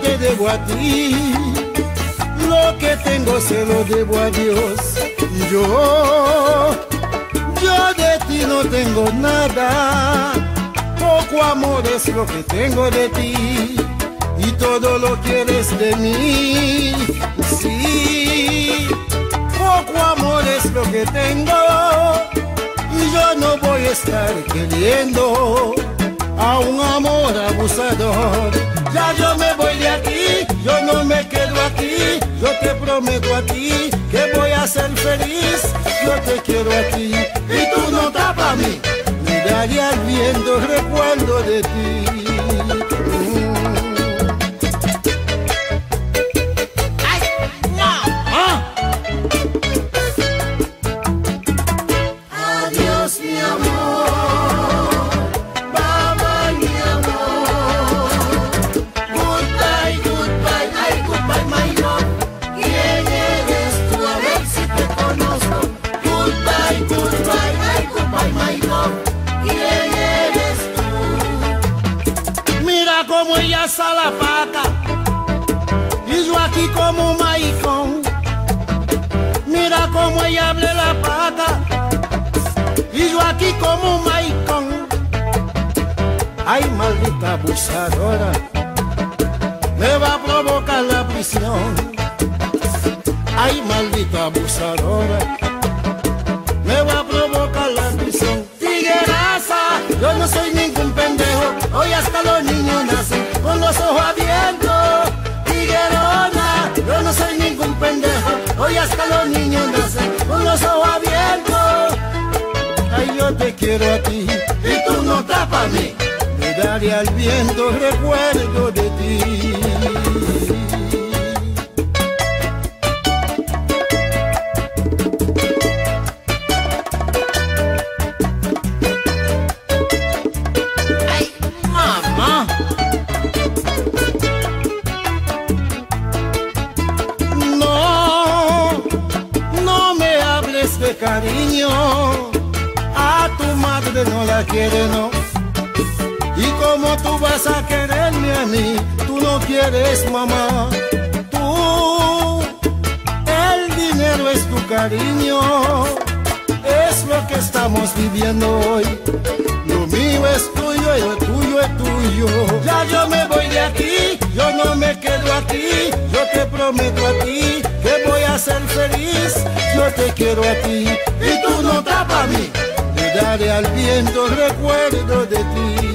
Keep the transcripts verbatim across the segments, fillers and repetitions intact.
te debo a ti, lo que tengo se lo debo a Dios. Yo, yo de ti no tengo nada, poco amor es lo que tengo de ti, y todo lo quieres de mí. Sí, poco amor es lo que tengo, y yo no voy a estar queriendo a un amor abusador. Ya yo me voy de aquí, yo no me quedo aquí, yo te prometo a ti que voy a ser feliz. Yo te quiero a ti y tú no estás para mí, miraría al viento recuerdo de ti. Como ella salapaca y yo aquí como maicón. Mira como ella abre la pata y yo aquí como maicón. Ay, maldita abusadora, me va a provocar la prisión. Ay, maldita abusadora, me va a provocar la prisión. Tigueraza, yo no soy ningún pendejo, hoy hasta los niños nacen con los ojos abiertos. Tiguerona, yo no soy ningún pendejo, hoy hasta los niños nacen con los ojos abiertos. Ay, yo te quiero a ti y tú no estás para mí, me daré al viento recuerdo de ti. Cariño, a tu madre no la quiere, no. Y como tú vas a quererme a mí, tú no quieres mamá. Tú, el dinero es tu cariño, es lo que estamos viviendo hoy. Lo mío es tuyo y lo tuyo es tuyo. Ya yo me voy de aquí, yo no me quedo aquí, yo te prometo a ti que voy a ser feliz. Yo te quiero a ti y tú no estás para mí, le daré al viento recuerdo de ti.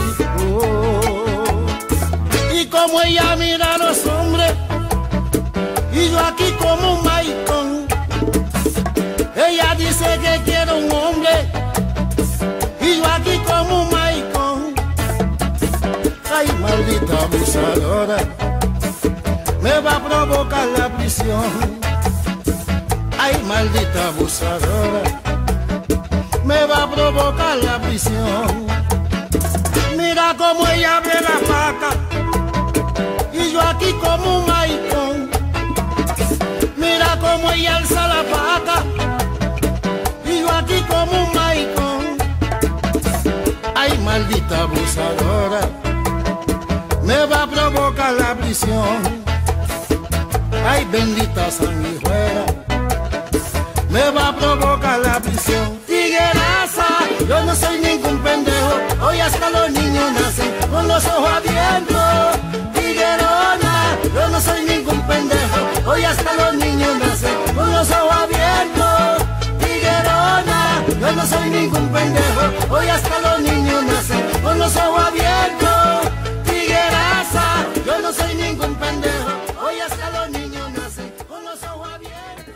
Oh. Y como ella mira a los hombres y yo aquí como un maicón. Ella dice que quiere un hombre y yo aquí como un maicón. Ay, maldita abusadora, me va a provocar la prisión. Ay, maldita abusadora, me va a provocar la prisión. Mira como ella abre la paca y yo aquí como un maicón. Mira como ella alza la paca y yo aquí como un maicón. Ay, maldita abusadora, me va a provocar la prisión. Ay, bendita sanguijuela, me va a provocar la prisión. Tigueraza, yo no soy ningún pendejo, hoy hasta los niños nacen con los ojos abiertos. Tiguerona, yo no soy ningún pendejo, hoy hasta los niños nacen con los ojos abiertos. Tiguerona, yo no soy ningún pendejo, hoy hasta los niños nacen con los ojos abiertos. Tigueraza, yo no soy ningún pendejo, hoy hasta los niños nacen con los ojos abiertos.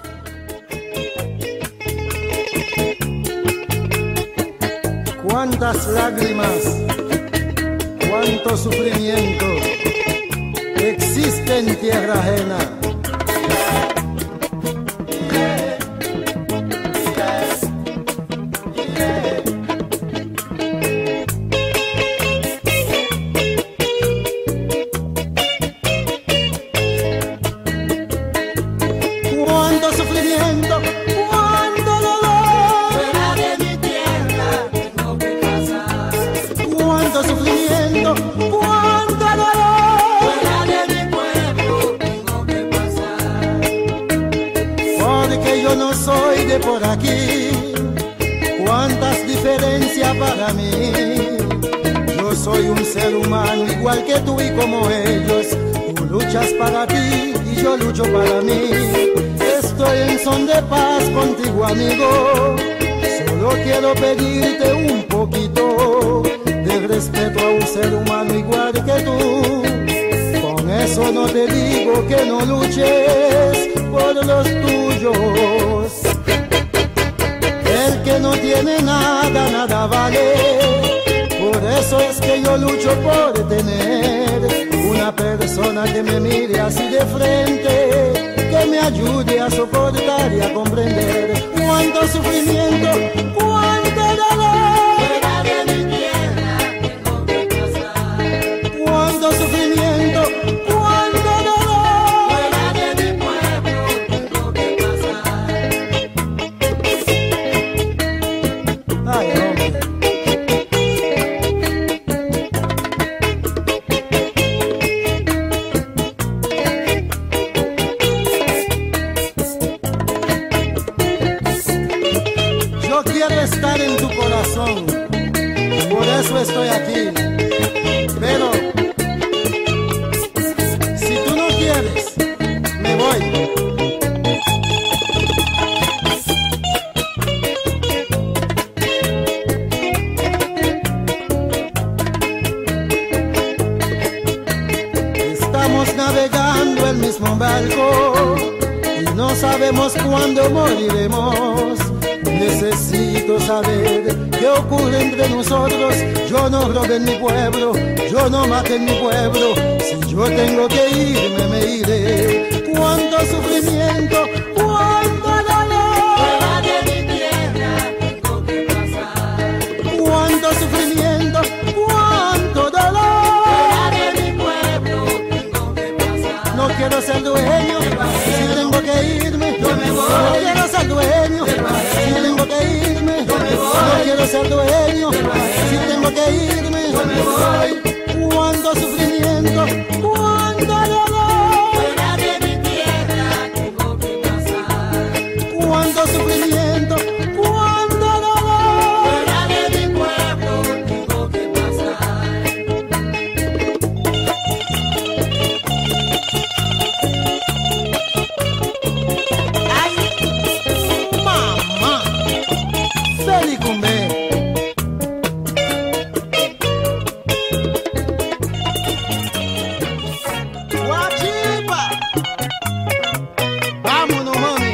Cuántas lágrimas, cuánto sufrimiento existe en tierra ajena. Cuánto sufrimiento, cuánto dolor, fuera de mi tierra tengo que pasar. Cuánto sufrimiento, cuánto dolor, fuera de mi por aquí. Cuántas diferencias para mí. Yo soy un ser humano igual que tú y como ellos. Tú luchas para ti y yo lucho para mí. Estoy en son de paz contigo, amigo. Solo quiero pedirte un poquito de respeto a un ser humano igual que tú. Con eso no te digo que no luches por los tuyos. El que no tiene nada, nada vale. Por eso es que yo lucho por tener una persona que me mire así de frente, que me ayude a soportar y a comprender cuánto sufrimiento, cuánto dolor. Fuera de mi tierra tengo que pasar. Cuánto sufrimiento, cuánto dolor. Fuera de mi pueblo tengo que pasar. Ay, hombre. Yo quiero estar en tu corazón, por eso estoy aquí. Pero si tú no quieres, me voy. Estamos navegando el mismo barco y no sabemos cuándo moriremos. Necesito saber qué ocurre entre nosotros. Yo no robé en mi pueblo, yo no maté en mi pueblo. Si yo tengo que irme, me iré. Cuánto sufrimiento, cuánto dolor. Fuera de mi tierra tengo que pasar. Cuánto sufrimiento, cuánto dolor. Fuera de mi pueblo tengo que pasar. No quiero ser dueño, si tengo que irme, yo me voy. No quiero ser dueño, si tengo que irme, yo me voy. No quiero ser dueño, si tengo que irme, yo me voy. Cuánto sufrimiento, cuánto dolor. Fuera de mi tierra tengo que pasar. Cuánto sufrimiento, cuánto dolor. Fuera de mi pueblo tengo que pasar. Ay, mamá, Felicumbe. Guachipa, vámonos, mami.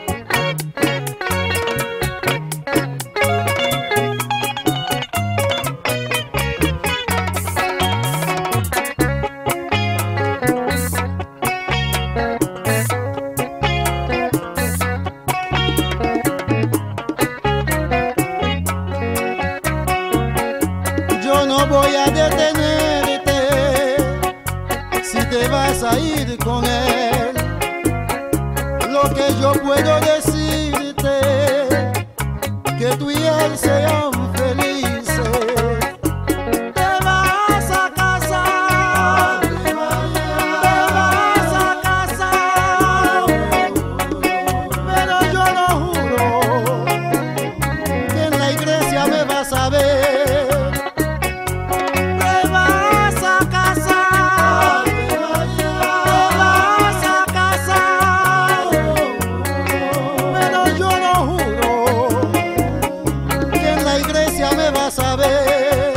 Yo no voy a detenerte si te vas a ir con él. Lo que yo puedo decirte, que tú y él sean felices. Te vas a casar, te vas a casar, pero yo lo juro que en la iglesia me vas a ver. Te vas a casar, te vas a casar, pero yo lo juro que en la iglesia me vas a ver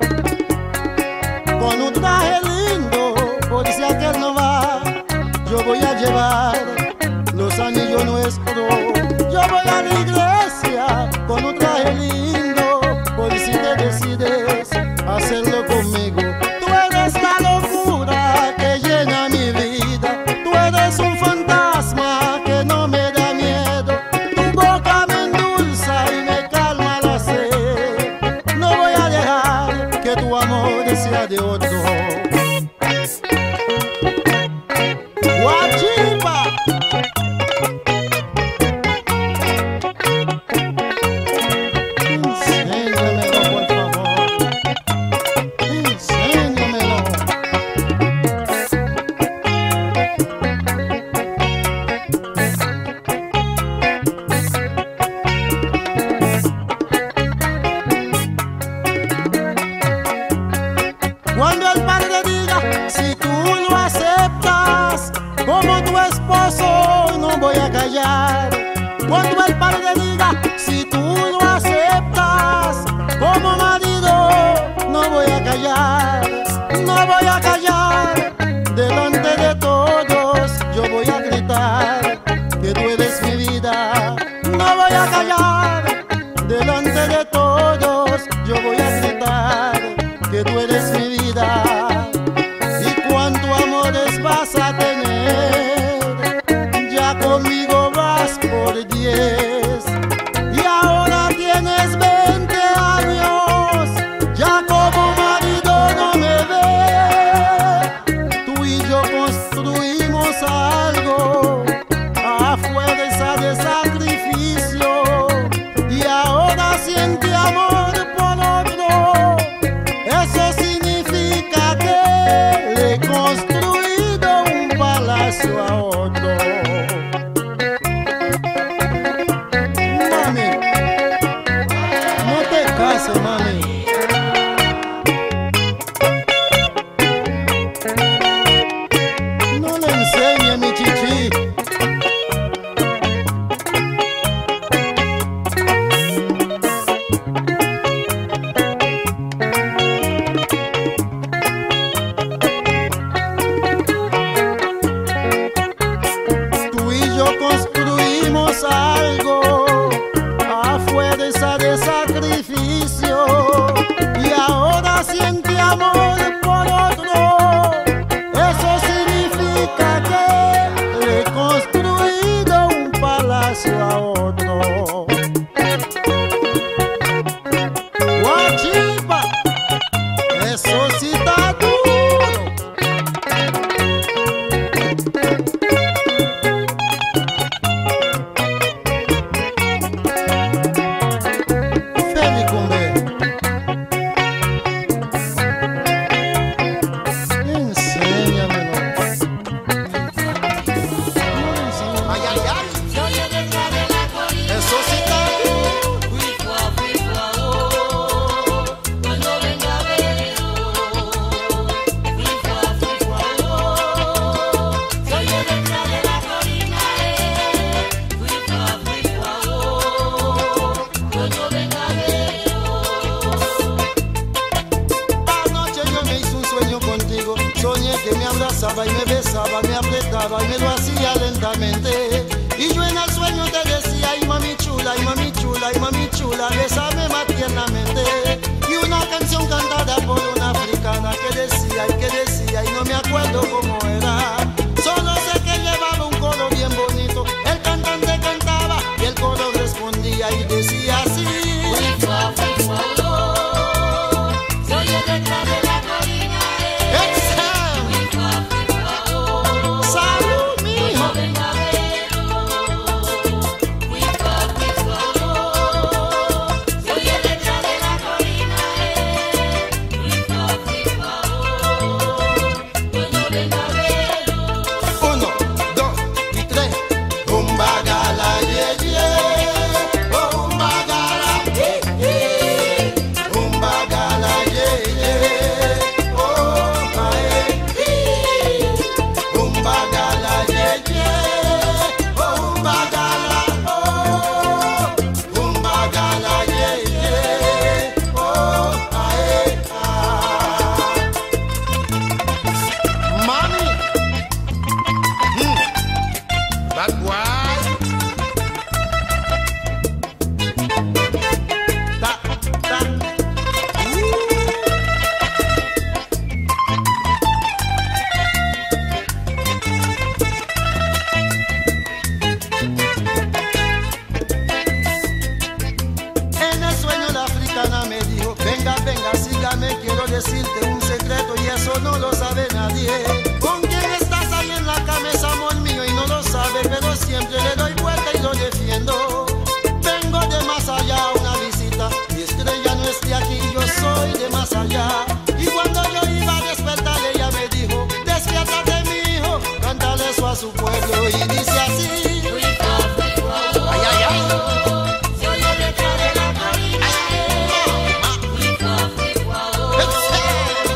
con un traje lindo, por si aquel no va. Yo voy a llevar los anillos nuestros. Yo voy a la iglesia con un traje lindo, por si te decides hacerlo conmigo. Tú eres la locura que llena mi vida. Tú eres un fantasma que no me da miedo. Tu boca me endulza y me calma la sed. No voy a dejar que tu amor sea de otro. Guachipa. Enséñamelo, por favor. Enséñamelo. Cuando el padre diga, si tú lo aceptas como marido, no voy a callar, no voy a callar. Delante de todos yo voy a gritar que tú eres mi vida. No voy a callar. Delante de todos yo voy a gritar que tú eres mi vida. Y cuánto amores vas a tener, ya conmigo vas por diez. Y ahora tienes veinte años, ya como marido no me ves. Tú y yo construimos algo a fuerza de sacrificio, y ahora siente amor por otro. Eso significa que le he construido un palacio a otro. Mami, no te cases, mami. No le enseñe mi chichi. Tú y yo construimos algo a fuerza de sacrificio, y ahora siente amor por otro. Eso significa que le he construido un palacio a otro. Guachipa, eso sí está duro. Felicumbe, enséñamelo. Ay, ay, ay. Soy el detrás de la colina. Eso sí está duro. Fui fua, fui fua, oh, cuando venga a verlo. Fui fua, fui fua, oh, soy el detrás de la colina, eh. Fui fua, fui fua, oh, cuando venga a verlo. Anoche yo me hice un sueño contigo. Soñé que me abrazaba y me besaba, me apretaba y me lo hacía lentamente. Y yo en el sueño te decía, ay mami chula, ay mami chula, ay mami chula, bésame más tiernamente. Y una canción cantada por una africana que decía y que decía, y no me acuerdo cómo era. Solo sé que llevaba un coro bien bonito. El cantante cantaba y el coro respondía y decía así. Fui fua, fui fua, oh, soy el detrás de la colina, eh. ¡Excel! Fui fua, fui fua, oh, ¡Salud, mijo! cuando venga a verlo. Fui fua, fui fua, oh, soy el detrás de la colina, eh. Fui fua, fui fua, oh, cuando venga a verlo. Uno, dos y tres. Umbagala, ye, ye. Oh, umbagala, ye, ye. Umbagala, ye, ye. Oh, mae, ye. Umbagala, ye, ye. Oh, umbagala, oh. Umbagala, ye, ye. Oh, mae, ah. Mami. Bad boy. Ta, ta. En el sueño la africana me dijo, venga, venga, sígame, quiero decirte un secreto y eso no lo sabe nadie. ¿Con quién estás ahí en la cama? Es amor mío y no lo sabe, pero siempre le doy vuelta y lo defiendo. Vengo de más allá a una visita, mi estrella no esté aquí, yo soy de más allá. Y cuando yo iba a despertar ella me dijo, despiértate mi hijo, cántale eso a su pueblo y dice así. Fui fua, fui fua, oh, Ay, ay, ay. soy el detrás de la colina, eh. Fui fua, fui fua, oh,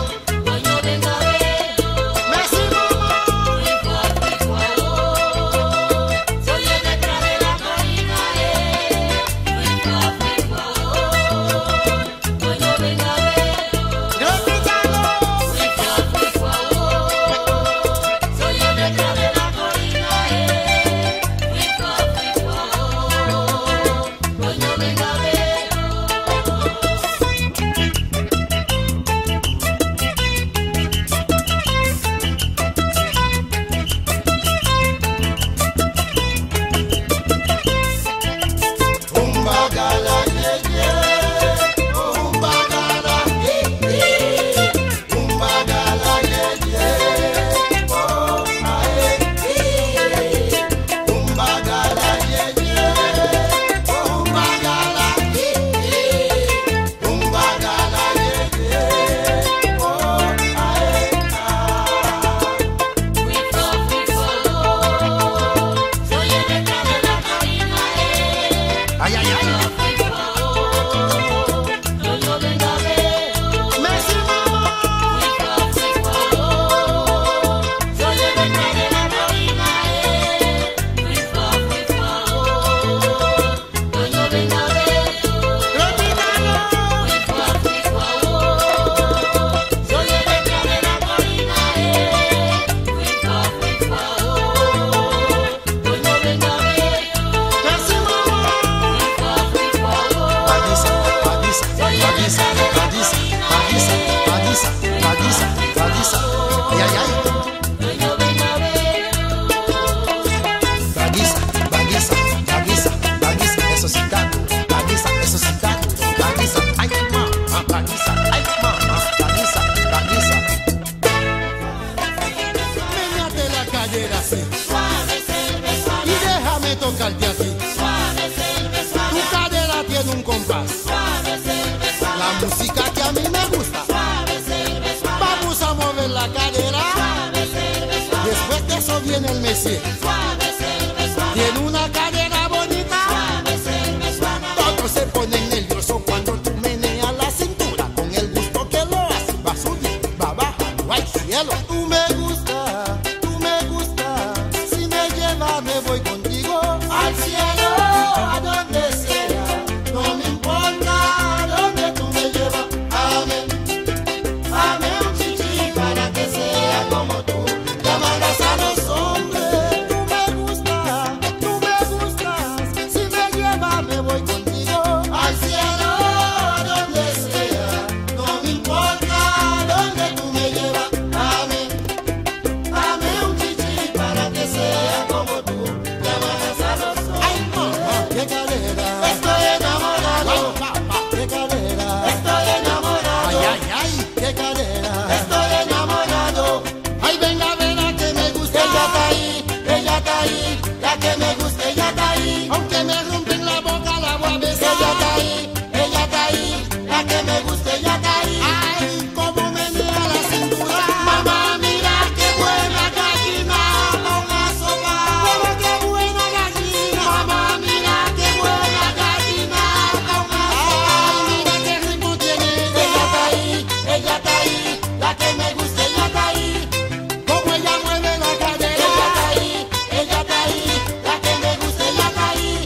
a mí me gusta. Suave, sirve, suave. Vamos a mover la cadera. Suave, sirve, suave. Después de eso viene el Messi. Suave, sirve, suave. Tiene una cadera bonita. Suave, sirve, suave. Todos se ponen nerviosos cuando tú meneas la cintura. Con el gusto que lo haces, va a subir, va a bajar, va al cielo. Tú me gusta, tú me gusta. Si me llevas me voy contigo al cielo, a donde sea. No me importa donde tú me llevas. Amén, amén, un chichi para que sea como tú. Llamarás a los hombres. Tú me gustas, tú me gustas. Si me llevas me voy contigo al cielo, a donde sea. No me importa donde tú me llevas. Amén, amén, un chichi para que sea como tú. Llamarás a los hombres. Ay, mamá, qué cadera. Estoy enamorado. Papá, qué cadera. Estoy enamorado. Ay, ay, ay, qué cadera. Estoy enamorado. Ay, venga a ver la que me gusta. Ella está ahí, ella está ahí. La que me gusta, ella está ahí. Aunque me rompen la boca, la voy a besar. Ella está ahí, ella está ahí. La que me gusta, ella está ahí. Ay, cómo menea la cintura. Mamá, mira qué buena gallina con la sopa. Pero qué buena gallina. Mamá, mira qué buena gallina con la sopa. Ay, mira qué ritmo tiene. Ella está ahí, ella está ahí. La que me gusta, ella está ahí. Como ella mueve la cadera. Ella está ahí, ella está ahí. La que me gusta, ella está ahí.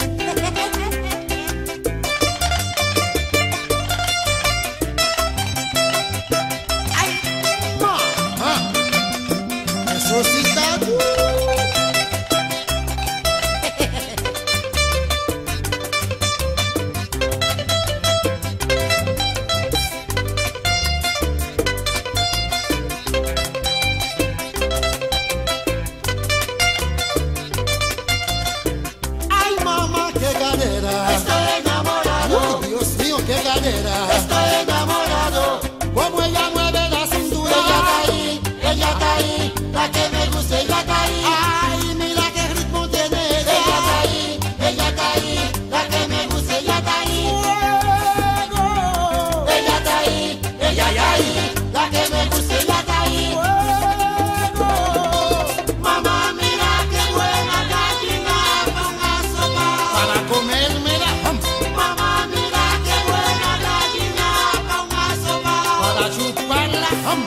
Ay, mamá, eso sí está duro. Ay, mamá, qué cadera. Estoy enamorado. Uy, Dios mío, qué cadera. Estoy enamorado. Como ella mueve la cintura. Ella está ahí, ella está ahí. La que me gusta, ella está ahí. Ay, mira qué ritmo tiene Ella ella. está ahí, ella está ahí. La que me gusta, ella está ahí. Fuego, Ella está ahí, ella está ahí. La que me gusta, ella está ahí. fuego. Mamá, mira qué buena gallina con la sopa. Para comérmela, hum, Mamá, mira qué buena gallina con la sopa. para chuparla, hum.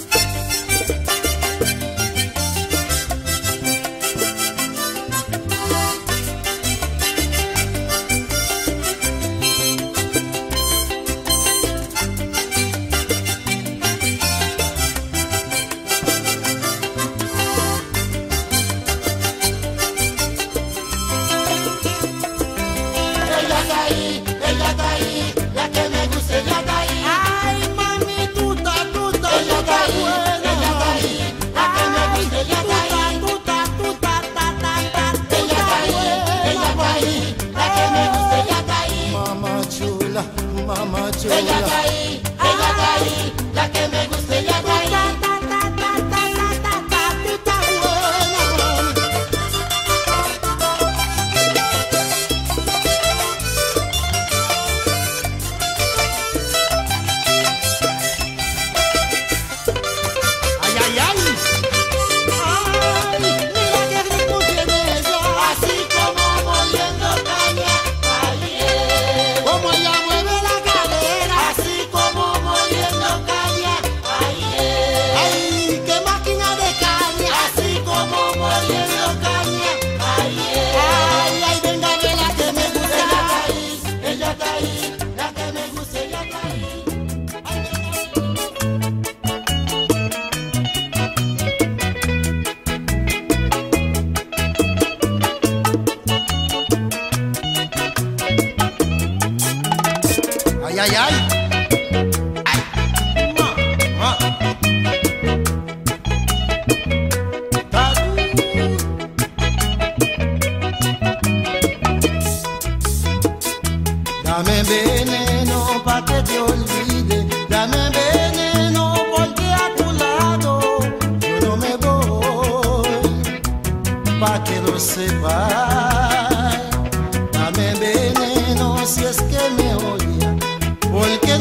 Ella está ahí, ella está ahí. La que me gusta, ella está ahí. Ay, mami, tuta, tuta, Ella está ahí, ella está ahí. La que me gusta, ella está ahí. tuta, tuta, ta, ta, ta, Ella está ahí, ella está ahí. La que me gusta, ella está ahí. Mamá chula, mamá chula. Ella está ahí, ella está ahí. La que me gusta, ella está ahí. Ay, ay, ay. Ay, mira qué ritmo tiene ella. Así como moliendo caña, ayer. Como ella mueve la cadera. Así como moliendo caña, ayer. Ay, qué máquina de caña. Así como moliendo caña, ayer. Ay, ay, venga a ver la que me Ella está gusta. ahí, ella está ahí. La que me gusta, ella está ahí. Ay, ay, ay. Ay, mamá. Ta- Dame veneno pa' que te olvide. Dame veneno porque a tu lado yo no me voy. Pa' que lo sepas. Dame veneno si es que me odia. Porque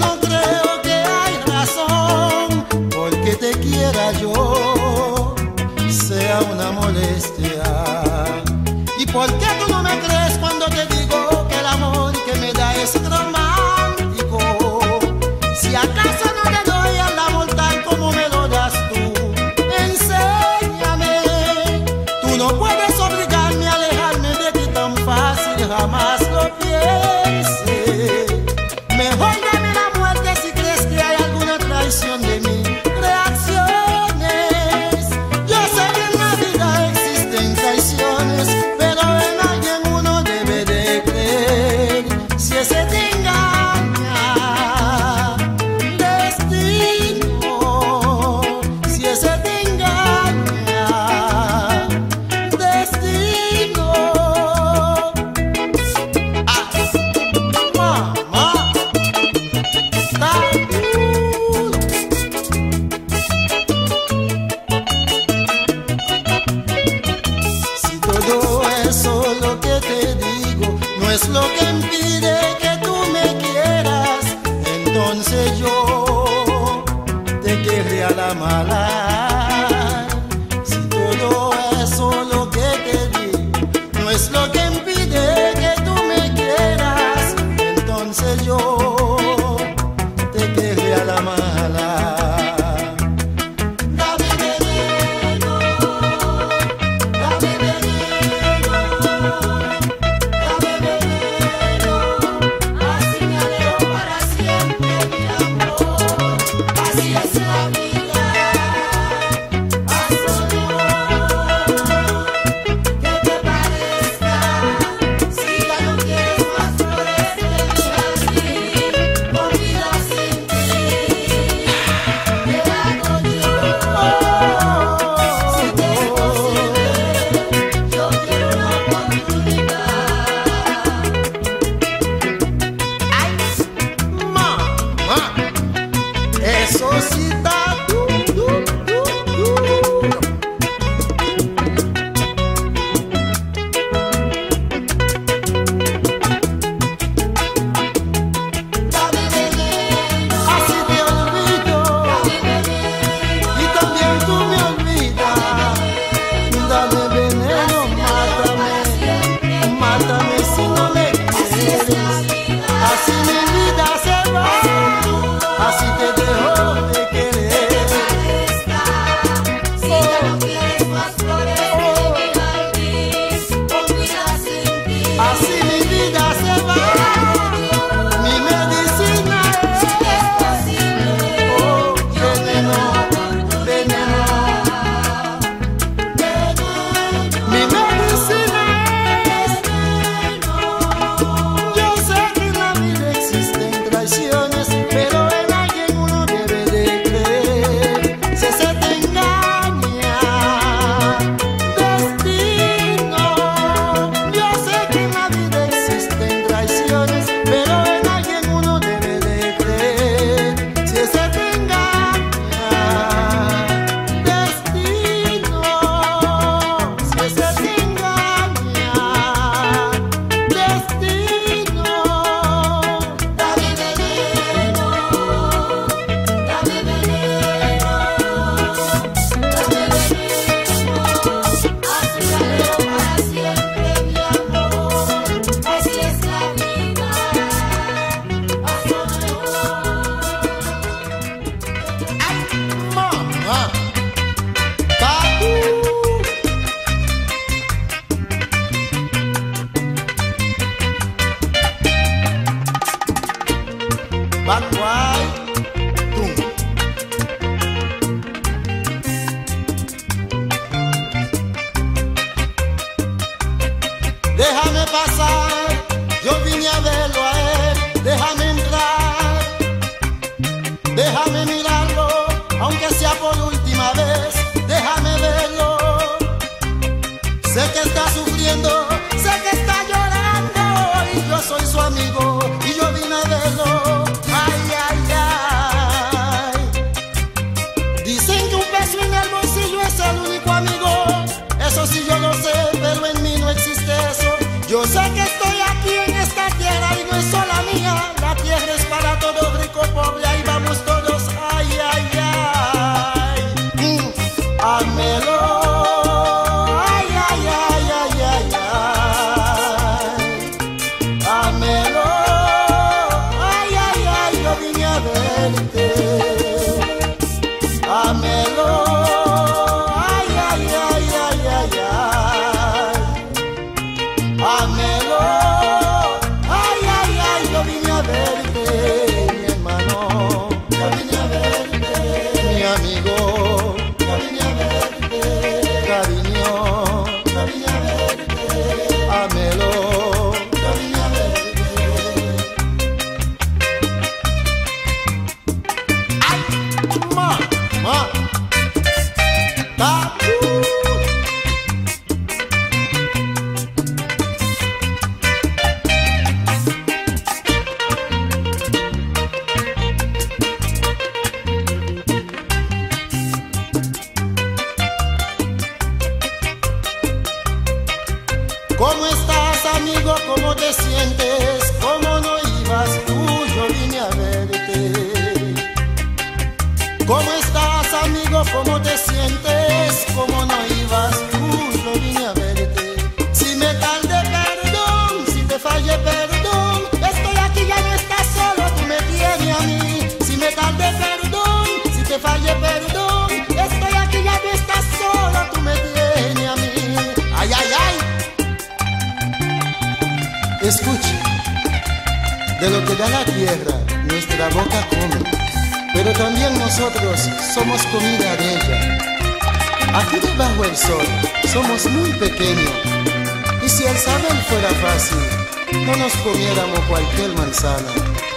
la mala. Si todo eso lo que te di no es lo que impide que tú me quieras, entonces yo te querré a la mala. Dame veneno, dame veneno, dame veneno, así me alejo para siempre, mi amor. Así es la vida, haz solo que te parezca. Si ya no quieres más flores de mi jardín, con vida sin ti, ¿qué hago yo? Si te es posible, yo quiero una oportunidad. ¡Ay, mamá! Eso sí está duro, duro, duro. Dame veneno, Así te olvido dame veneno, y también tú me olvidas. Dame veneno, mátame, mátame si no me quieres. Así mi vida se va, así te dejo de querer. si ya no quieres más flores de mi jardín, con vida sin ti. Así mi vida se va, mi medicina es oh, veneno, veneno. Mi medicina es yo sé que en la vida existen traiciones, pero en alguien uno debe de creer. Si se te engaña, destino. Yo sé que en la vida existen traiciones, pero en alguien uno debe de creer. Si se te engaña, destino. Si se te engaña, destino. Dame veneno, dame veneno, dame veneno, así me alejo para siempre, mi amor. Así es la vida, haz solo. ¡Ay, mamá! ¡Tabú! Bad boy, tum. Déjame pasar, yo vine a verlo a él. Déjame entrar, déjame mirarlo, aunque sea por última vez. Déjame verlo. Sé que está sufriendo, sé que está llorando, y yo soy su amigo, y yo vine a verlo. Ay, ay, ay. Dicen que un peso en el bolsillo es el único amigo. Eso sí yo lo sé, pero en mí no existe eso. Yo sé que estoy aquí en esta tierra y no es sola mía. La tierra es para todo rico, pobre, ahí vamos todos. Ay, ay, ay. Mm. Ámelo. Ay, ay, ay, ay, ay, ay. Ámelo. Ay, ay, ay, yo vine a verte. Ámelo. Ay, ay, ay, ay, ay, ay. Ámelo. Ay, ay, ay, yo vine a verte, mi hermano. Yo vine a verte, mi amigo. Yo vine a verte, cariño. Yo vine a verte, ámelo. Yo vine a verte. ¡Ay, mamá! ¡Tabú! ¿Cómo estás, amigo? ¿Cómo te sientes? ¿Cómo no ibas tú? Yo vine a verte. ¿Cómo estás, amigo? ¿cómo te sientes? ¿Cómo no ibas tú? Yo vine a verte. Si me tardé, perdón, si te fallé, perdón. Estoy aquí, ya no estás solo, tú me tienes a mí. Si me tardé, perdón, si te fallé, perdón. Estoy aquí, ya no estás solo, tú me tienes a mí. Ay, ay, ay. Escuche, de lo que da la tierra, nuestra boca come, pero también nosotros somos comida de ella. Aquí debajo del sol somos muy pequeños, y si el saber fuera fácil, no nos comiéramos cualquier manzana.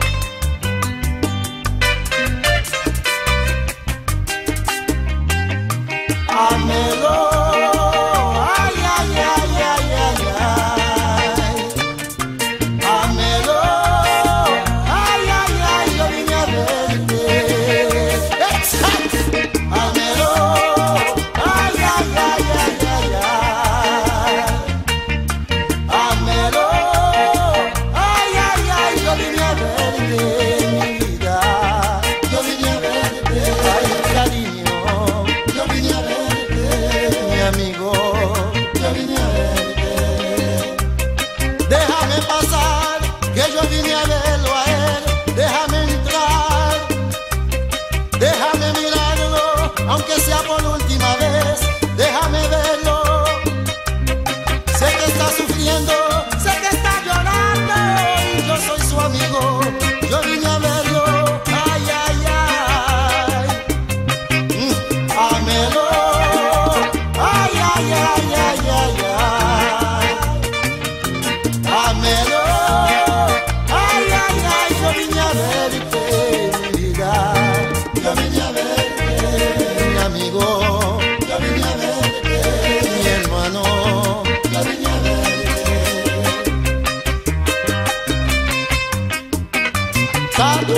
Amelo, ay, ay, ay, ay, ay, ay. Amelo, ay, ay, ay, yo vine a verte. Amelo, ay, ay, ay, ay, ay, ay. Amelo, ay, ay, ay, yo vine a verte, mi vida. Yo vine a verte, ay, cariño. Yo vine a verte, mi amigo. Yo vine a verte. Déjame pasar, que yo vine a verlo a él. Déjame entrar, déjame mirarlo, aunque sea por última vez. Déjame verlo. Sé que está sufriendo, sé que está llorando, y yo soy su amigo. Yo vine a verlo, ay, ay, ay. Mm, Amelo, ay, ay, ay, ay, ay, ay. Amelo, ay, ay, ay, yo vine a verte, mi vida. Yo vine a verte, mi amigo. Yo vine a verte, mi hermano. Yo vine a verte. Tatu.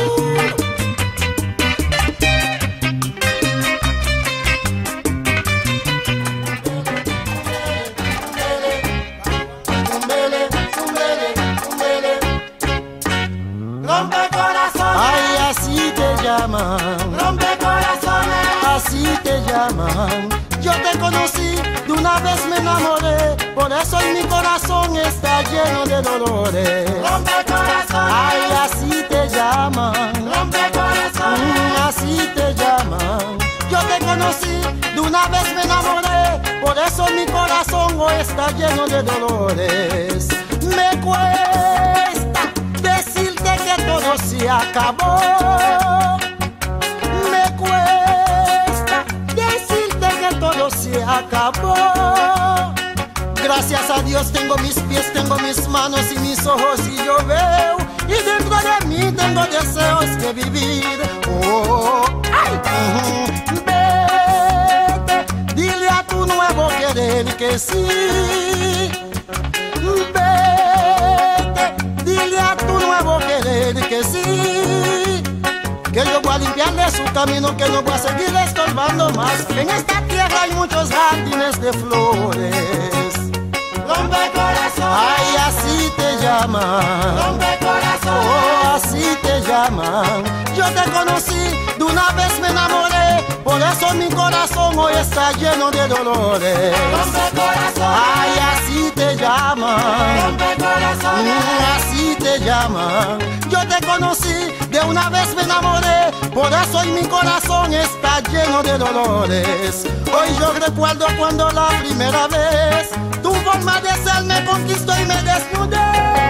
Umbele, umbele, umbele. Rompe corazones, Ay, así te llaman, rompe corazones. así te llaman. Yo te conocí, de una vez me enamoré, por eso en mi corazón está lleno de dolores. Rompe corazones, Ay, así te llaman, rompe corazones. mm, así te llaman. Yo te conocí, de una vez me enamoré, por eso mi corazón hoy está lleno de dolores. Me cuesta decirte que todo se acabó. Me cuesta decirte que todo se acabó. Gracias a Dios tengo mis pies, tengo mis manos y mis ojos y yo veo. Y dentro de mí tengo deseos de vivir. Oh, ay, ujú. Vete, dile a tu nuevo querer que sí. Vete, dile a tu nuevo querer que sí. Que yo voy a limpiarle su camino, que no voy a seguir estorbando más. En esta tierra hay muchos jardines de flores. Rompe corazones, Ay, así te llaman. rompe corazones. Oh, así te llaman. Yo te conocí, de una vez me enamoré, por eso mi corazón hoy está lleno de dolores. Rompe corazones, Ay, así te llaman. rompe corazones. Mm, así te llaman. Yo te conocí, de una vez me enamoré, por eso hoy mi corazón está lleno de dolores. Hoy yo recuerdo cuando la primera vez tu forma de ser me conquistó y me desnudé.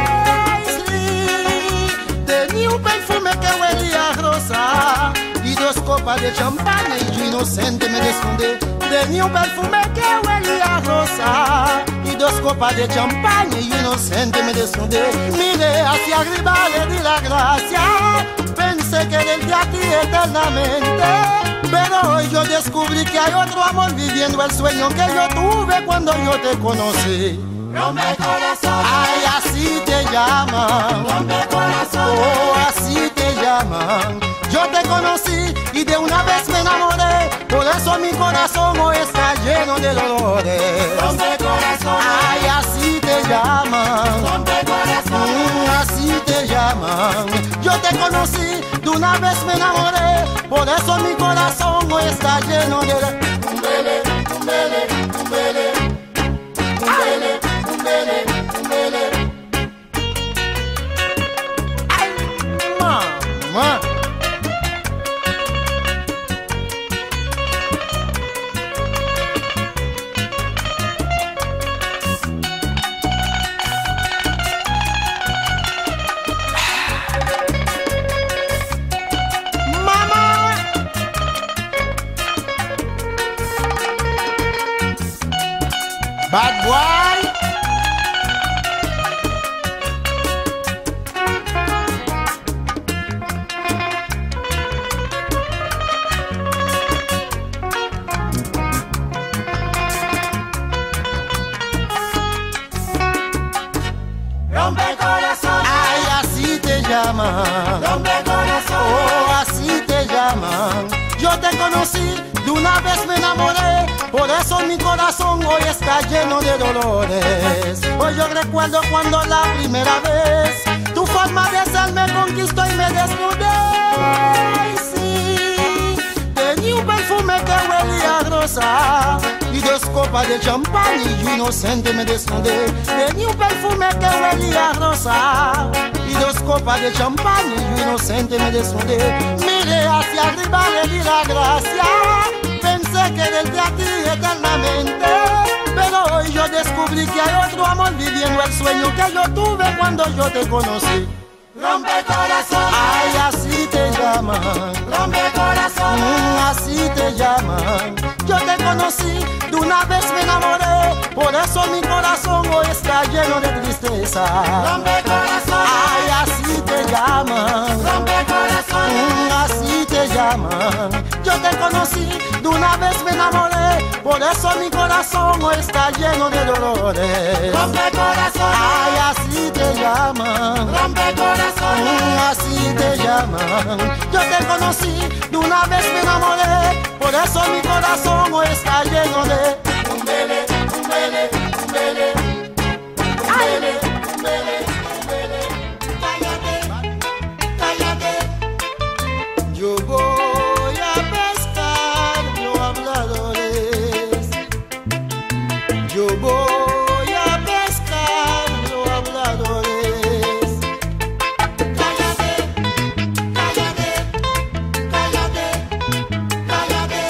Sí, tenía un perfume que huelía a rosa y dos copas de champaña y yo inocente me desnudé. Tenía un perfume que huelía a rosa y dos copas de champaña y yo inocente me desnudé. Miré hacia arriba, le di la gracia, pensé que desde aquí eternamente. Pero hoy yo descubrí que hay otro amor viviendo el sueño que yo tuve cuando yo te conocí. Rompe corazones, Ay, así te llaman. rompe corazones. Oh, así te llaman. Yo te conocí y de una vez me enamoré, por eso mi corazón hoy está lleno de dolores. Rompe corazones, Ay, así te llaman. rompe corazones. Mm, así te llaman. Yo te conocí, de una vez me enamoré, por eso mi corazón hoy está lleno de umbele, umbele, umbele, umbele, umbele, umbele. Ay, mamá. Bad boy. Rompe corazón. Ay, así te llaman. Rompe corazón. Oh, así te llaman. Yo te conocí, de una vez me enamoré. Por eso mi corazón hoy está lleno de dolores. Hoy yo recuerdo cuando la primera vez tu forma de ser me conquistó y me desnudé. Ay, sí, tenía un perfume que huelía a rosa y dos copas de champán y yo inocente me desnudé. Tenía un perfume que huelía a rosa y dos copas de champán y yo inocente me desnudé. Miré hacia arriba, le di la gracia. Pensé que desde aquí eternamente, pero hoy yo descubrí que hay otro amor viviendo el sueño que yo tuve cuando yo te conocí. Rompe corazón. Ay, así te llaman. Rompe corazón. Mm, así te llaman. Yo te conocí, de una vez me enamoré. Por eso mi corazón hoy está lleno de tristeza. Rompe corazón. Ay, así te llaman. Rompe corazón. Mm, así te llaman. Yo te conocí, de una vez me enamoré. Por eso mi corazón hoy está lleno de dolores. Rompe corazón. Ay, así te llaman. Rompe corazón. Mm, así te llaman. Yo te conocí, de una vez me enamoré. Por eso mi corazón hoy está lleno de umbele, umbele, umbele, umbele, umbele, umbele. Cállate, cállate. yo voy a pescar los habladores. Yo voy a pescar los habladores. Cállate, cállate, cállate, cállate.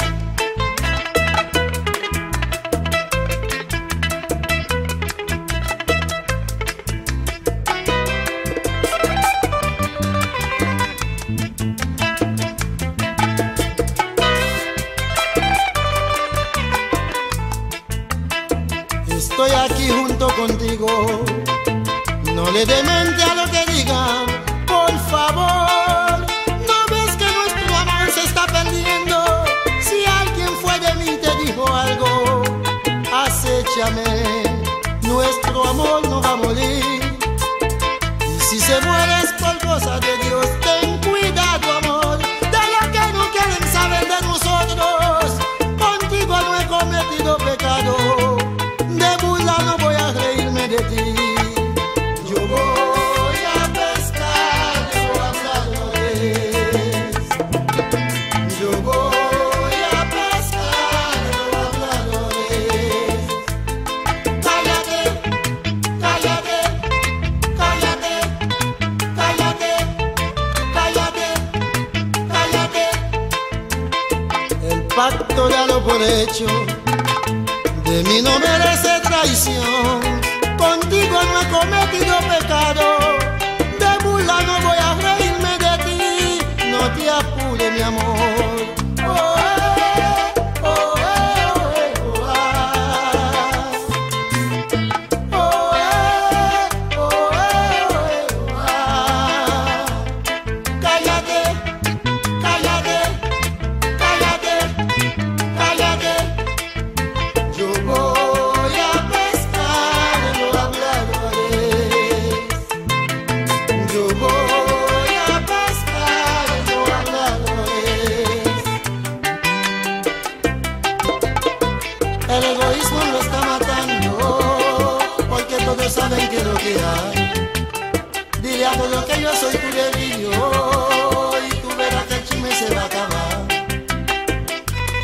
Estoy aquí junto contigo. No le dé mente a lo que digan, por favor. ¿No ves que nuestro amor se está perdiendo? Si alguien fue de mí y te dijo algo, acéchame. Nuestro amor no va a morir. Y si se muere es por cosa de Dios. Ten cuidado, amor, de lo que no quieren saber de nosotros. Contigo no he cometido pecado. De burla no voy a reírme de ti. Yo voy a pescar los habladores. Yo voy a pescar los habladores. Cállate, cállate, cállate, cállate, cállate, cállate. El pacto dado por hecho de mí no merece traición. Contigo no he cometido pecado. De burla no voy a reírme de ti. No te apures, mi amor. Oh, eh, oh, eh, oh, eh, oh, ah. Oh, eh, oh, eh, oh, eh, oh, ah. Cállate, cállate, cállate, cállate. Yo voy a pescar los habladores. Yo voy a pescar los habladores. El egoísmo lo está matando, porque todos saben que es lo que hay. Dile a todos que yo soy tu delirio y tú verás que el chisme se va a acabar.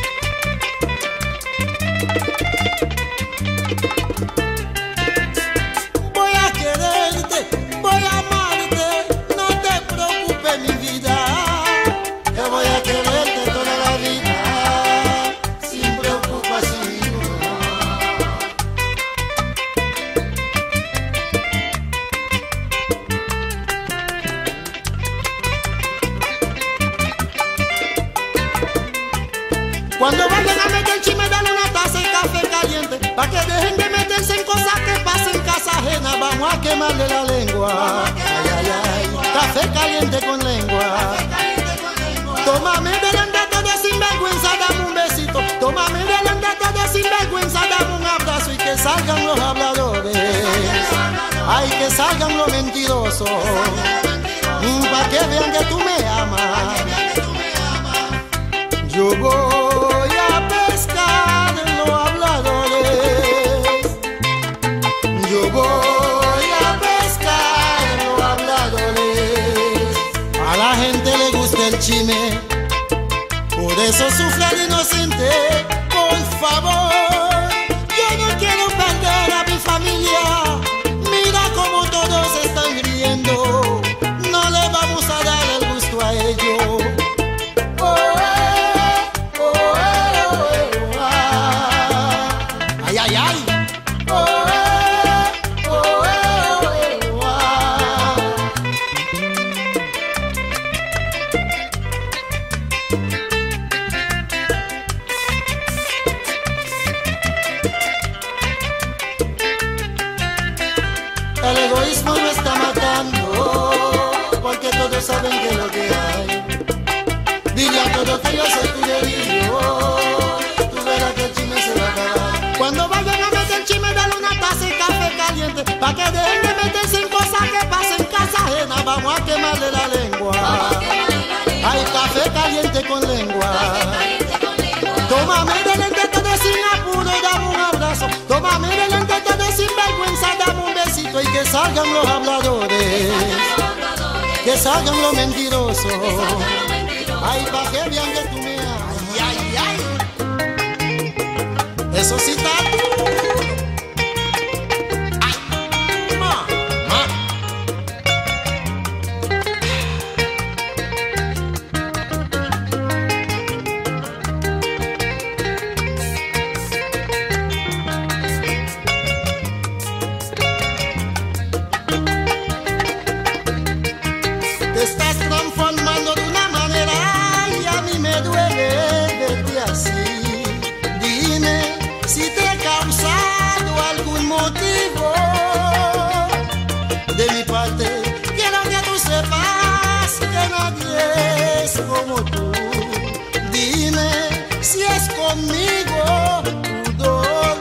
Cuando vayan a meter chisme, dale una taza de café caliente, pa' que dejen de meterse en cosas que pasen en casa ajena. Vamos a quemarle la lengua. Ay, ay, ay. Café caliente con lengua. Tómame delante de todo sinvergüenza, dame un besito. Tómame delante de todo sinvergüenza, dame un abrazo. Y que salgan los habladores, ay, que salgan los mentirosos, pa' que vean que tú me amas. Yo voy a pescar los habladores, yo voy a pescar los habladores. A la gente le gusta el chisme, por eso sufre el inocente. Por favor, yo no quiero perder a mi familia. Mira cómo todos están riendo, no le vamos a dar el gusto a ellos. Oh, oh, oh, oh, ah. Ay, ay, ay. Oh, oh, oh, oh, ah. El egoísmo no está matando, porque todos saben que es lo que hay. Dile a todos que yo soy tu delirio, tú verás que el chisme se va a acabar. Cuando vayan a meter chisme, dale una taza de café caliente, pa' que dejen de meterse en cosas que pasen en casa ajena. Vamos a quemarle la lengua. Ay, café caliente con lengua. Tómame delante todo sin apuro, dame un abrazo. Tómame delante todo sin vergüenza, dame un besito. Y que salgan los habladores, que salgan los mentirosos. Ay, pa' que vean que tú me amas. Ay, ay, ay. Eso sí está duro. Ay, ma, ma. Te estás transformando de una manera y a mí me duele verte así. Dime si te he causado algún motivo. De mi parte quiero que tú sepas que nadie es como tú. Dime si es conmigo tu dolor.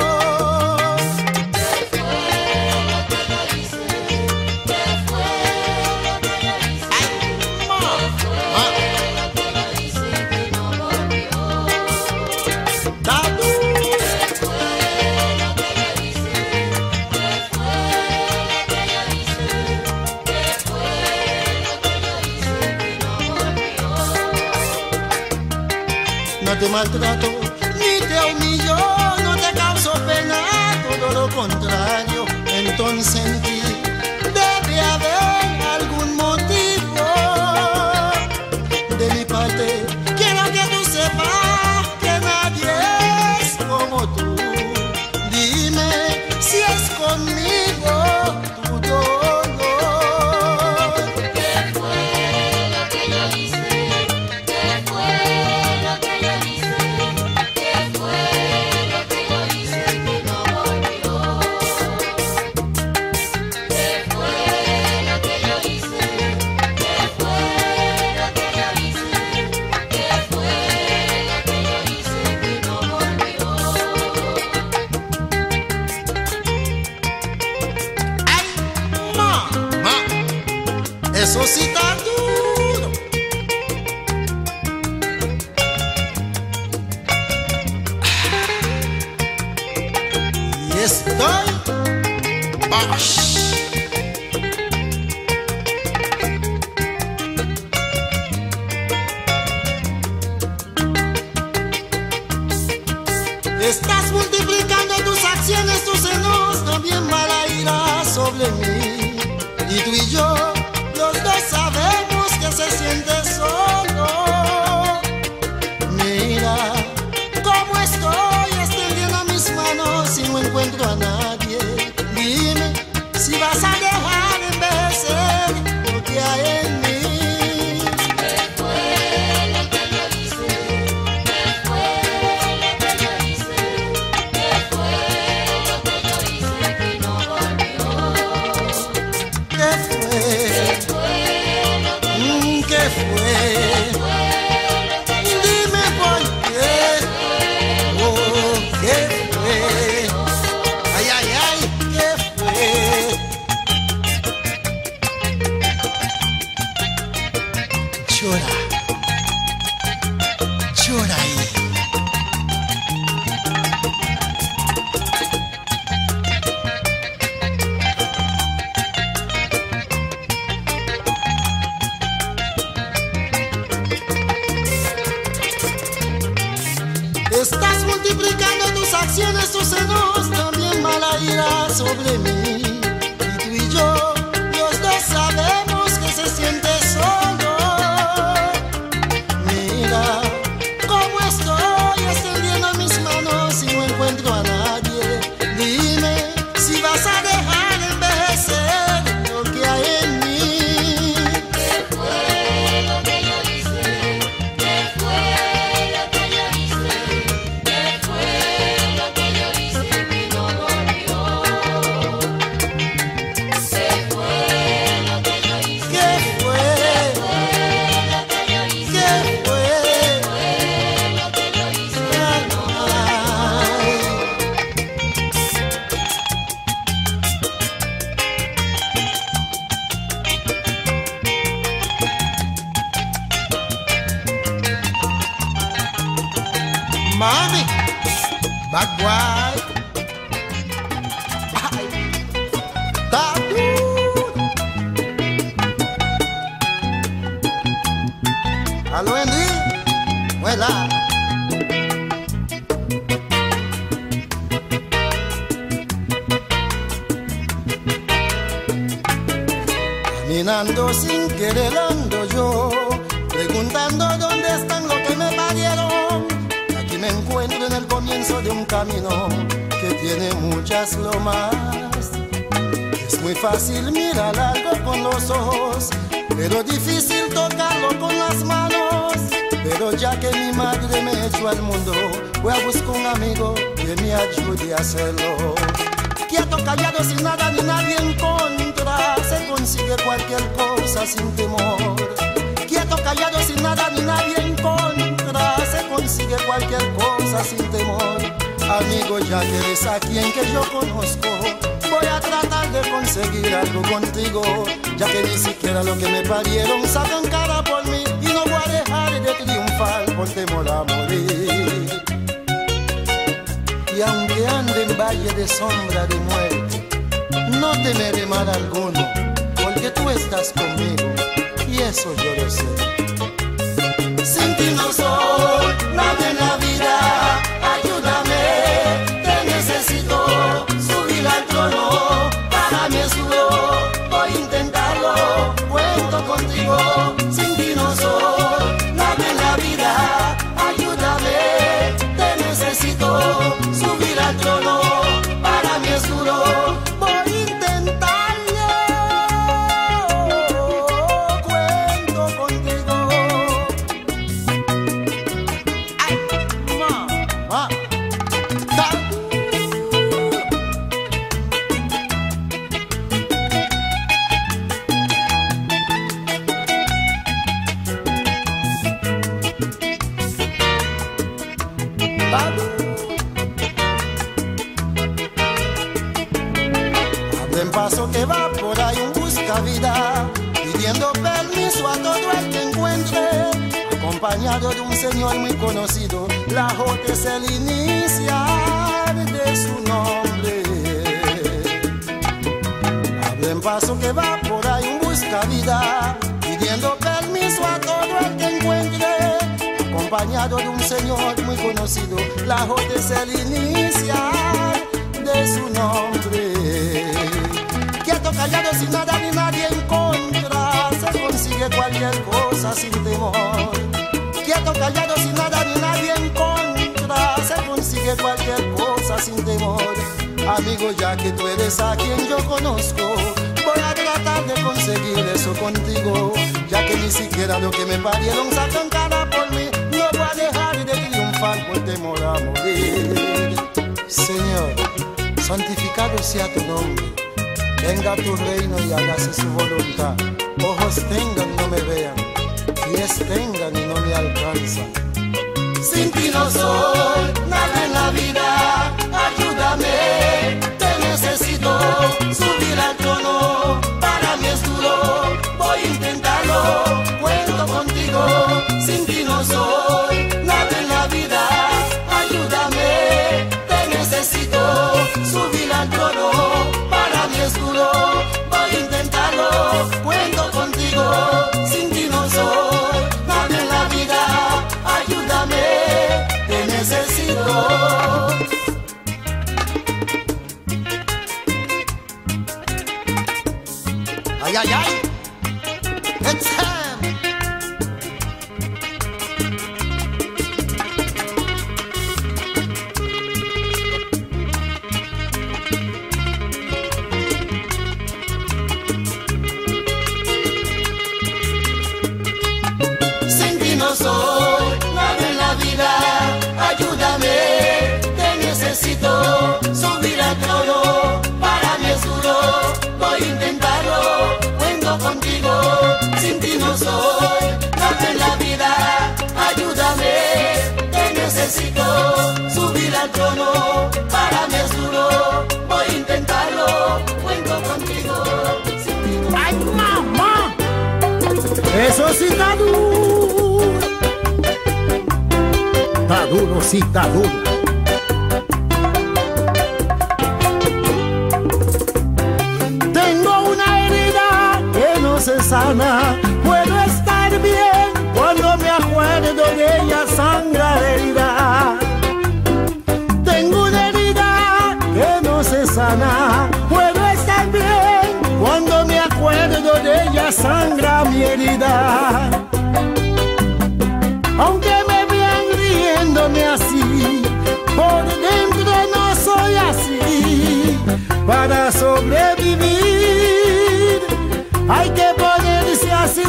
No te maltrato, ni te humillo, no te causo pena, todo lo contrario. Entonces en ti debe haber algún motivo. De mi parte quiero que tú sepas que nadie es como tú. Dime si es conmigo tu dolor. ¿Qué fue lo que yo hice? ¿Qué fue lo que yo hice? ¿Qué fue lo que yo hice que no volvió? ¿Qué fue lo que yo hice? ¿Qué fue lo que yo hice? ¿Qué fue lo que yo hice que no volvió? Ay, ma, ma. Eso sí está duro. Y estoy Bosh. Estás multiplicando tus acciones, tus celos, también mala ira sobre mí. Y tú y yo, los dos sabemos que se siente solo. Mira cómo estoy extendiendo mis manos y no encuentro a nadie. Dime si vas a dejar envejecer lo que hay en mí. ¿Qué fue lo que yo hice? ¿Qué fue Llora ahí. Estás multiplicando tus acciones, tus celos, también mala ira sobre mí. Y tú y yo, los dos sabemos que se siente solo. Mira cómo estoy extendiendo mis manos y no encuentro a nadie. Dime si vas a dejar envejecer lo que hay en mí. ¿Qué fue lo que yo hice? ¿Qué fue lo que yo hice? ¿Qué fue lo que yo hice que no volvió? ¿Qué fue lo que yo hice? ¿Qué fue? ¿Qué fue lo que yo hice? ¿Qué fue? ¿Qué fue lo que yo hice que no Mami, bad boy. Ay, tatu. Aló, Andy. Muela. Caminando sin querer ando yo, preguntando dónde están los que me parieron. Aquí me encuentro en el comienzo de un camino que tiene muchas lomas. Es muy fácil mirar algo con los ojos, pero difícil tocarlo con las manos. Pero ya que mi madre me echó al mundo, voy a buscar un amigo que me ayude a hacerlo. Quieto, callado, sin nada ni nadie en contra, se consigue cualquier cosa sin temor. Quieto, callado, sin nada ni nadie en contra, se consigue cualquier cosa sin temor. Amigo, ya que eres a quien que yo conozco, voy a tratar de conseguir algo contigo, ya que ni siquiera lo que me parieron sacan cara por mí, y no voy a dejar de triunfar por temor a morir. Y aunque ande en valle de sombra de muerte, no temeré mal alguno, porque tú estás conmigo, y eso yo lo sé. Sin ti no soy nada en la vida, ayúdame, te necesito, subir al trono, para mí es duro, voy a intentarlo, cuento contigo. Sin ti no soy nada en la vida, ayúdame, te necesito, subir al trono, para mí es duro, voy a intentarlo, cuento contigo. Ay, mamá, en paso que va por ahí un busca vida, pidiendo permiso a todo el que encuentre, acompañado de un señor muy conocido. La J es el inicial de su nombre. Habla en paso que va por ahí un busca vida, pidiendo permiso a todo el que encuentre, acompañado de un señor muy conocido. La J es el inicial de su nombre. Quieto, callado, sin nada ni nadie en contra, se consigue cualquier cosa sin temor. Quieto, callado, sin nada ni nadie en contra, se consigue cualquier cosa sin temor. Amigo, ya que tú eres a quien yo conozco, voy a tratar de conseguir eso contigo, ya que ni siquiera lo que me parieron sacan cara por mí. No voy a dejar de triunfar por temor a morir. Señor, santificado sea tu nombre, venga tu reino y hágase su voluntad. Ojos tengan y no me vean, pies tengan y no me alcanzan. Sin ti no soy nada en la vida, ayúdame, te necesito, subir al trono, para mí es duro, voy a intentarlo, cuento contigo. Sin ti no soy nada en la duro, sí está duro. Tengo una herida que no se sana. Puedo estar bien cuando me acuerdo de ella, sangra la herida. Tengo una herida que no se sana. Puedo estar bien cuando me acuerdo de ella, sangra mi herida. Aunque me vean riéndome así, por dentro no soy así. Para sobrevivir hay que ponerse así.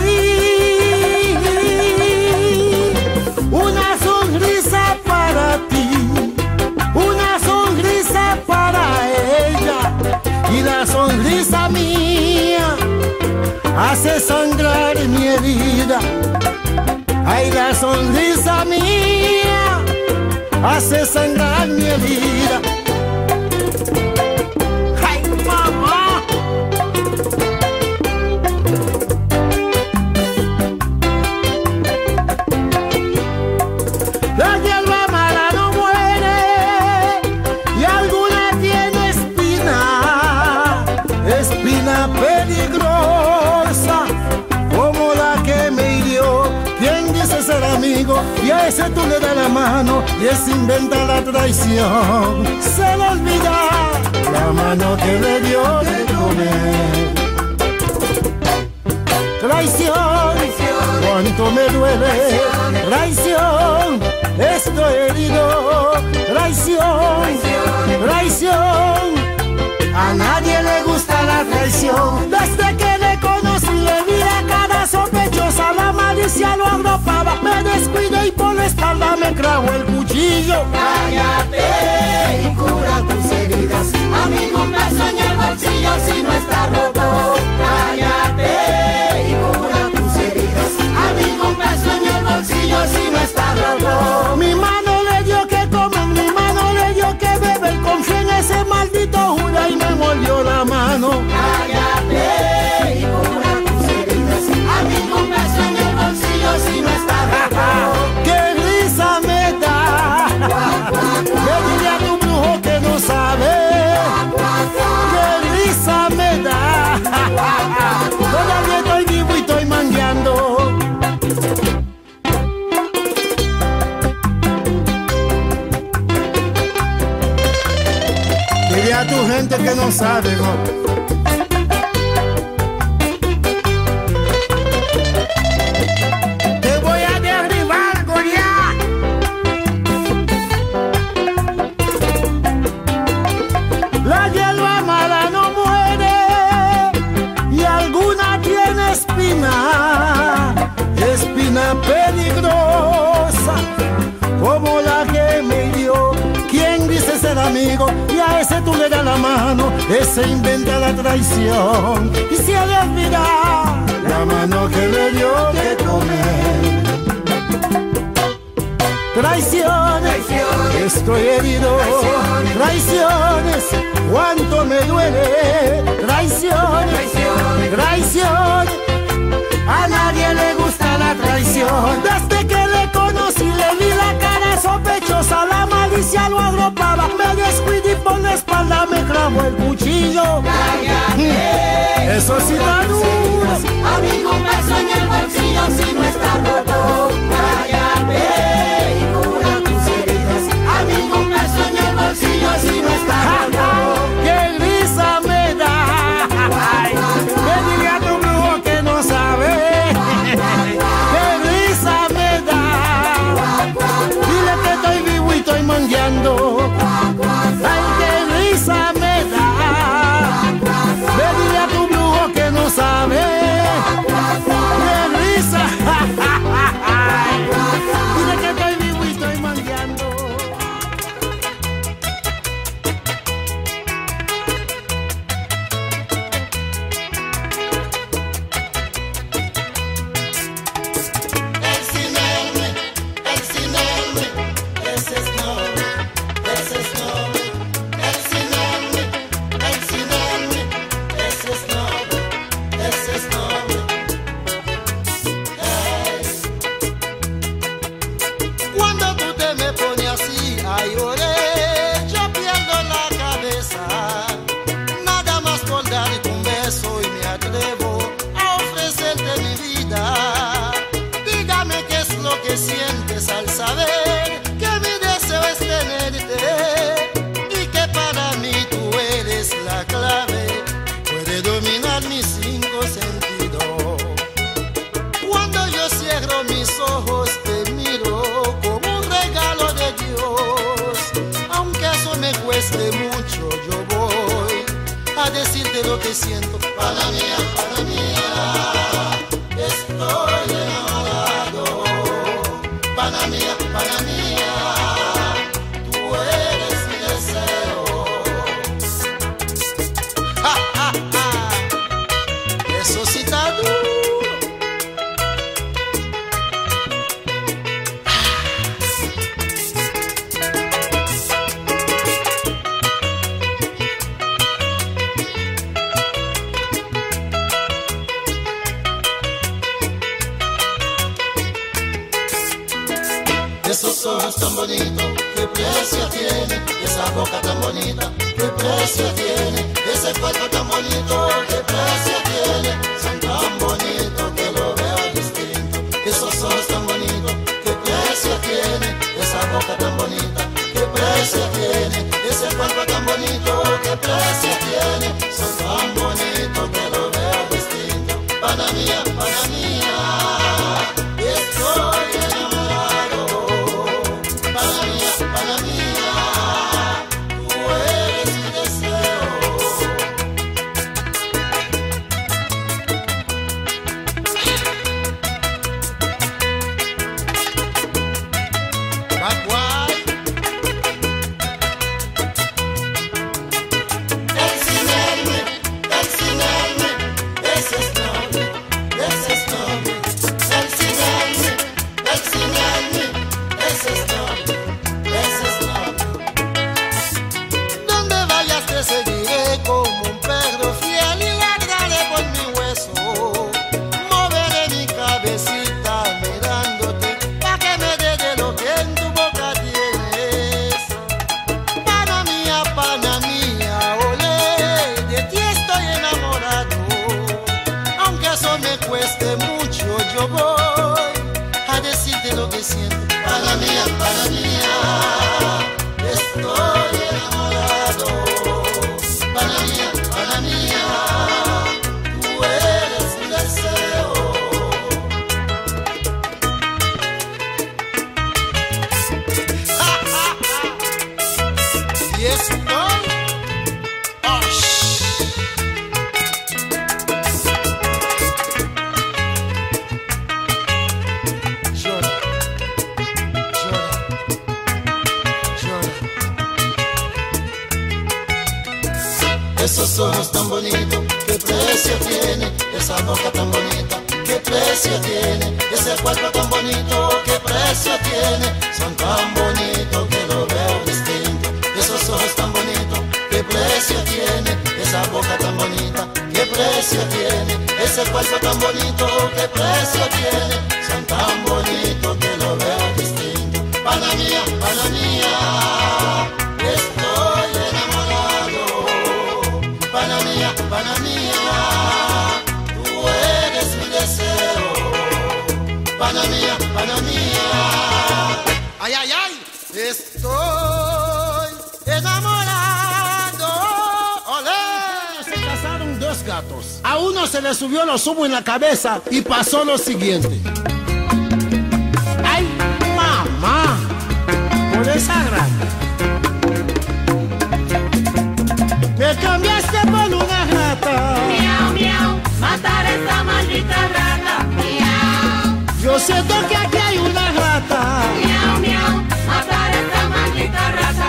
Una sonrisa para ti, una sonrisa para ella, y la sonrisa mía hace sangrar mi herida. Ay, la sonrisa mía hace sangrar mi herida. Ay, mamá. La hierba mala no muere y alguna tiene espina, espina peligrosa como la que me hirió. ¿Quién dice ser amigo? Y a ese tú le das la mano y ese inventa la traición. Se le olvida la mano que le dio de comer. Traición, cuánto me duele. Traición, estoy herido. Traición, traición. A nadie le gusta la traición. Desde que le conocí le vi la cara sospechosa, la malicia lo arropaba. Me descuidé y por la espalda me clavó el cuchillo. Cállate y cura tus heridas. Amigo, un beso en el bolsillo si no está roto. Cállate y cura tus heridas. Amigo, un beso en el bolsillo si no está roto. Mi mano le dio que comer, mi mano le dio que beber. Confié en ese maldito jura y me mordió la mano. Cállate y cura tus heridas. Amigo, un beso en el bolsillo si no está roto. ¡Qué risa me da! Le diré a tu brujo que no sabe. ¡Qué risa me da! Todavía estoy vivo y estoy mangueando. Dile a tu gente que no sabe, ¿no? Te voy a derribar, Goliat. La hierba mala no muere y alguna tiene espina, espina peligrosa como la que me dio. ¿Quién dice ser amigo? Y a ese tú le das la mano, ese inventa la traición. Y se le olvida la mano que le dio de comer. Traiciones, estoy herido. Traiciones, cuánto me duele. Traiciones, traición. A nadie le gusta la traición. Desde que le conocí le vi la cara sospechosa, la malicia lo agropaba. Me descuidé y por la espalda me clavó el cuchillo. Cállate. Eso sí está duro. Amigo, un beso en el bolsillo si no está roto. Cállate y cura tus heridas. Amigo, un beso en el bolsillo si no está roto. ¡Qué risa me da! Ay, me diré a tu brujo que no sabe. ¡Qué risa me da! Dile que estoy vivo y estoy mangueando. ¡Ay, qué risa me da! Me diré a tu brujo que no sabe. ¡Qué risa! Dile que siento. Pana mía, pana mía, estoy enamorado. Pana mía, pana mía, tú eres mi deseo. ¡Ja, ja, ja! Eso sí está duro. Esos ojos tan bonitos, qué precio tiene. Esa boca tan bonita, qué precio tiene. Ese cuerpo tan bonito, qué precio tiene. Son tan bonitos que lo veo distinto. Esos ojos tan bonitos, qué precio tiene. Esa boca tan bonita, qué precio tiene. Ese cuerpo tan bonito, qué precio tiene. Son tan bonitos que lo veo distinto. Pana mía, pana mía, estoy enamorado. Pana mía, pana mía, tú eres mi deseo. But why? Enseñarme, enseñarme, ese es nombre, ese es nombre. Enseñarme, enseñarme, ese es nombre, ese es nombre. Donde vayas te seguiré como un perro fiel y ladraré por mi hueso. Moveré mi cabecita mirándote pa' que me dé de lo que en tu boca tienes. Pana mía, pana mía, olé, de ti estoy enamorado. Aunque eso me cueste mucho, yo voy a decirte lo que siento. Pana mía, pana mía, estoy enamorado. Pana mía, pana mía, tú eres mi deseo. Ja, ja, ja. Y estoy, oh, shh. Llora, llora, llora. Esos ojos tan bonitos, qué precio tiene. Esa boca tan bonita, qué precio tiene. Ese cuerpo tan bonito, qué precio tiene. Son tan bonitos que lo veo distinto. Esos ojos tan bonitos, qué precio tiene. Esa boca tan bonita, qué precio tiene. Ese cuerpo tan bonito, qué precio tiene. Son tan bonitos que lo veo distinto. Pana mía, pana mía, estoy enamorado. Pana mía, pana mía, tú eres mi deseo. Pana mía, pana mía, ay, ay, ay, estoy enamorado. ¡Olé! Se casaron dos gatos. A uno se le subió los humos en la cabeza y pasó lo siguiente. ¡Ay, mamá! Por esa grana me cambiaste por una rata. Miau, miau, matar esa maldita rata. Miau, Yo siento que aquí hay una rata. miau, miau, matar esa maldita rata.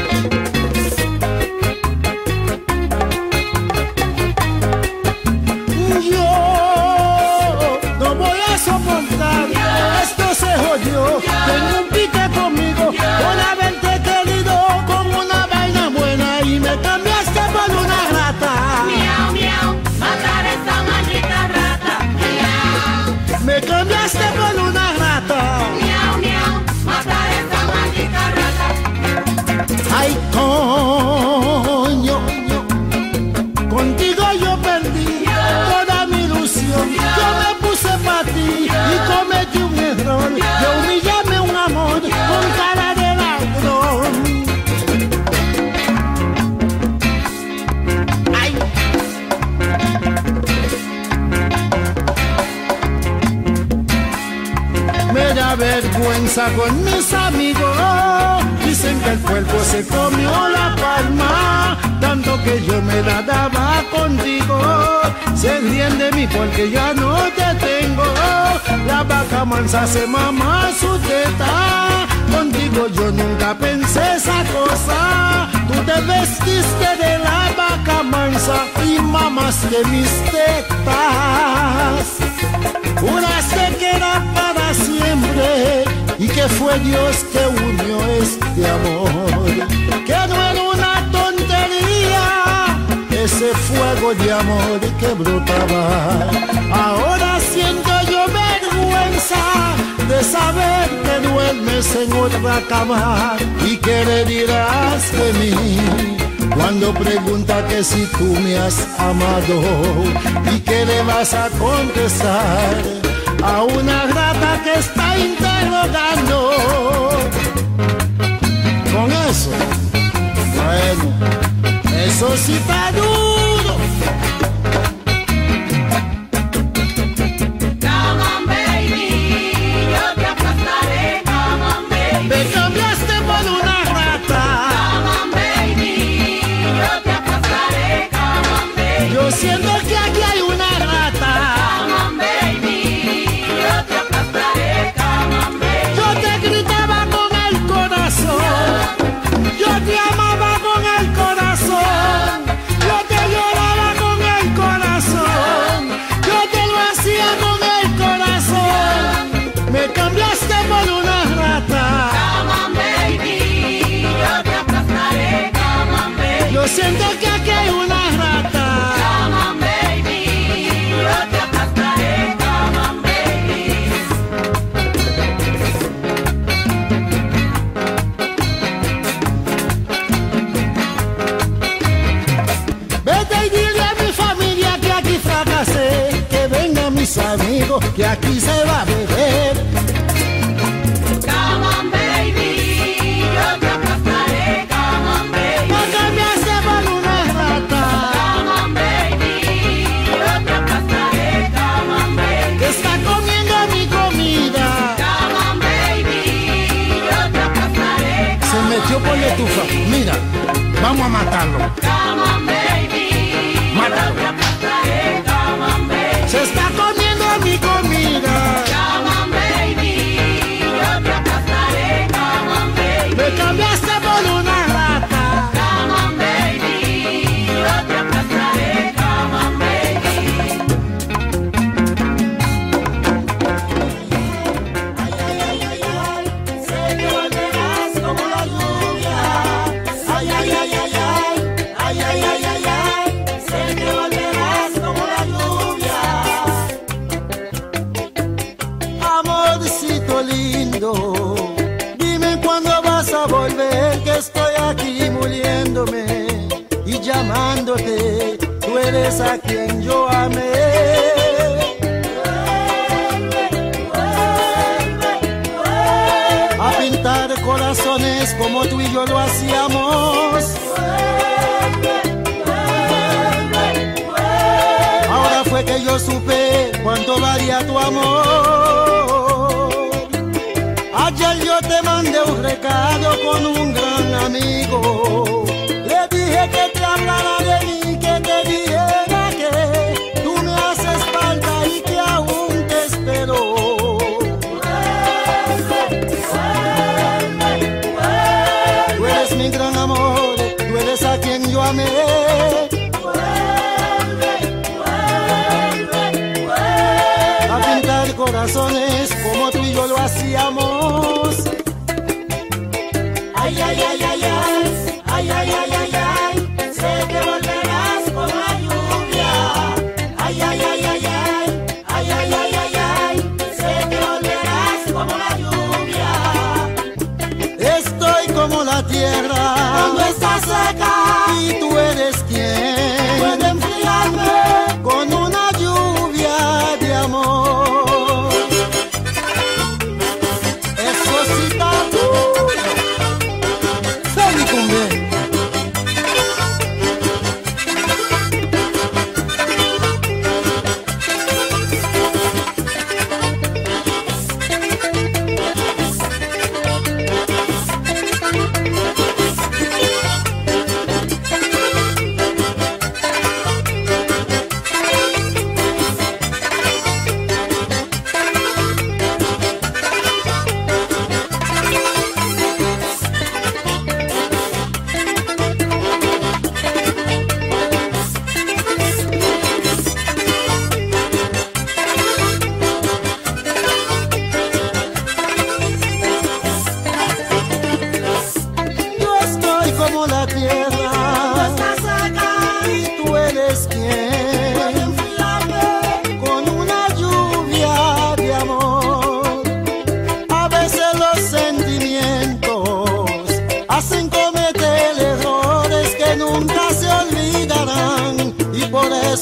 Yo no voy a soportar. Esto se jodió. Tengo un pique conmigo por haberte querido con una vaina buena y me cambiaste por una rata. Miau, miau, matar esa maldita rata. Miau, Me cambiaste por una rata. miau, miau, matar esa maldita rata. Ay, coño, contigo yo perdí toda mi ilusión. Yo me puse para ti y cometí un error. Yo humillame un amor con cara de ladrón. Ay. Me da vergüenza con mis amigos. Dicen que el cuerpo se comió la palma, tanto que que yo me la daba contigo. Se ríen de mí porque ya no te tengo. La vaca mansa se mama su teta. Contigo yo nunca pensé esa cosa. Tú te vestiste de la vaca mansa y mamaste mis tetas. Juraste que era para siempre y que fue Dios que unió este amor. Que no era una tontería ese fuego de amor que brotaba. Ahora siento yo vergüenza de saber que duermes en otra cama. ¿Y qué le dirás de mí cuando pregunta que si tú me has amado? ¿Y qué le vas a contestar a una grata que está interrogando? Con eso, bueno, eso sí está duro. Come on, baby, yo te aplastaré. Come on, baby. Me cambiaste por una rata. Come on, baby, yo te aplastaré. Come on, baby. Yo siento que aquí hay una rata. Come on, baby, yo te aplastaré. Come on, baby. Yo te gritaba con el corazón. Yo te amaba con el corazón. Yo te lloraba con el corazón. Yo te lo hacía con el corazón. Me cambiaste por una rata. Come on, baby, yo te aplastaré. Come on, baby. Yo siento que aquí hay una rata. Come on, baby, yo te aplastaré. Come on, baby. Vete y dile a mi familia que aquí fracasé. Que vengan mis amigos, que aquí se va a beber. Come on, baby, yo te aplastaré. Come on, baby. Me cambiaste por una rata. Come on, baby, yo te aplastaré. Come on, baby. Que está comiendo mi comida. Come on, baby, yo te aplastaré. Se metió por la estufa. Mira, vamos a matarlo. Come on, baby, yo te aplastaré. Come on, baby. Se está comiendo mi comida. Come on, baby, yo te aplastaré. Come on, baby. Me cambiaste por una rata. Come on, baby, yo te aplastaré. Come on, baby. Ay, ay, ay, ay, ay, sé que volverás como la lluvia. Ay, ay, ay, ay, ay, ay, ay, ay, ay, ay, sé que volverás como la lluvia. Amorcito lindo, dime cuándo vas a volver, que estoy aquí muriéndome y llamándote, tú eres a quien yo amé. A pintar corazones como tú y yo lo hacíamos. Ahora fue que yo supe cuánto valía tu amor. Ayer yo te mandé un recado con un gran amigo. Le dije que te hablara de mí, que te dijera que tú me haces falta y que aún te espero. Tú eres mi gran amor, tú eres a quien yo amé. A pintar corazones como tú y yo lo hacíamos. Ay, ay, ay, ay, ay, ay, ay, ay, ay, ay, sé que volverás con la lluvia. Ay, ay, ay, ay, ay, ay, ay, ay, ay, ay, sé que volverás como la lluvia. Estoy como la tierra cuando está seca y tú eres quien puede enfriarme con una lluvia de amor. Eso sí está duro. Salí con bien.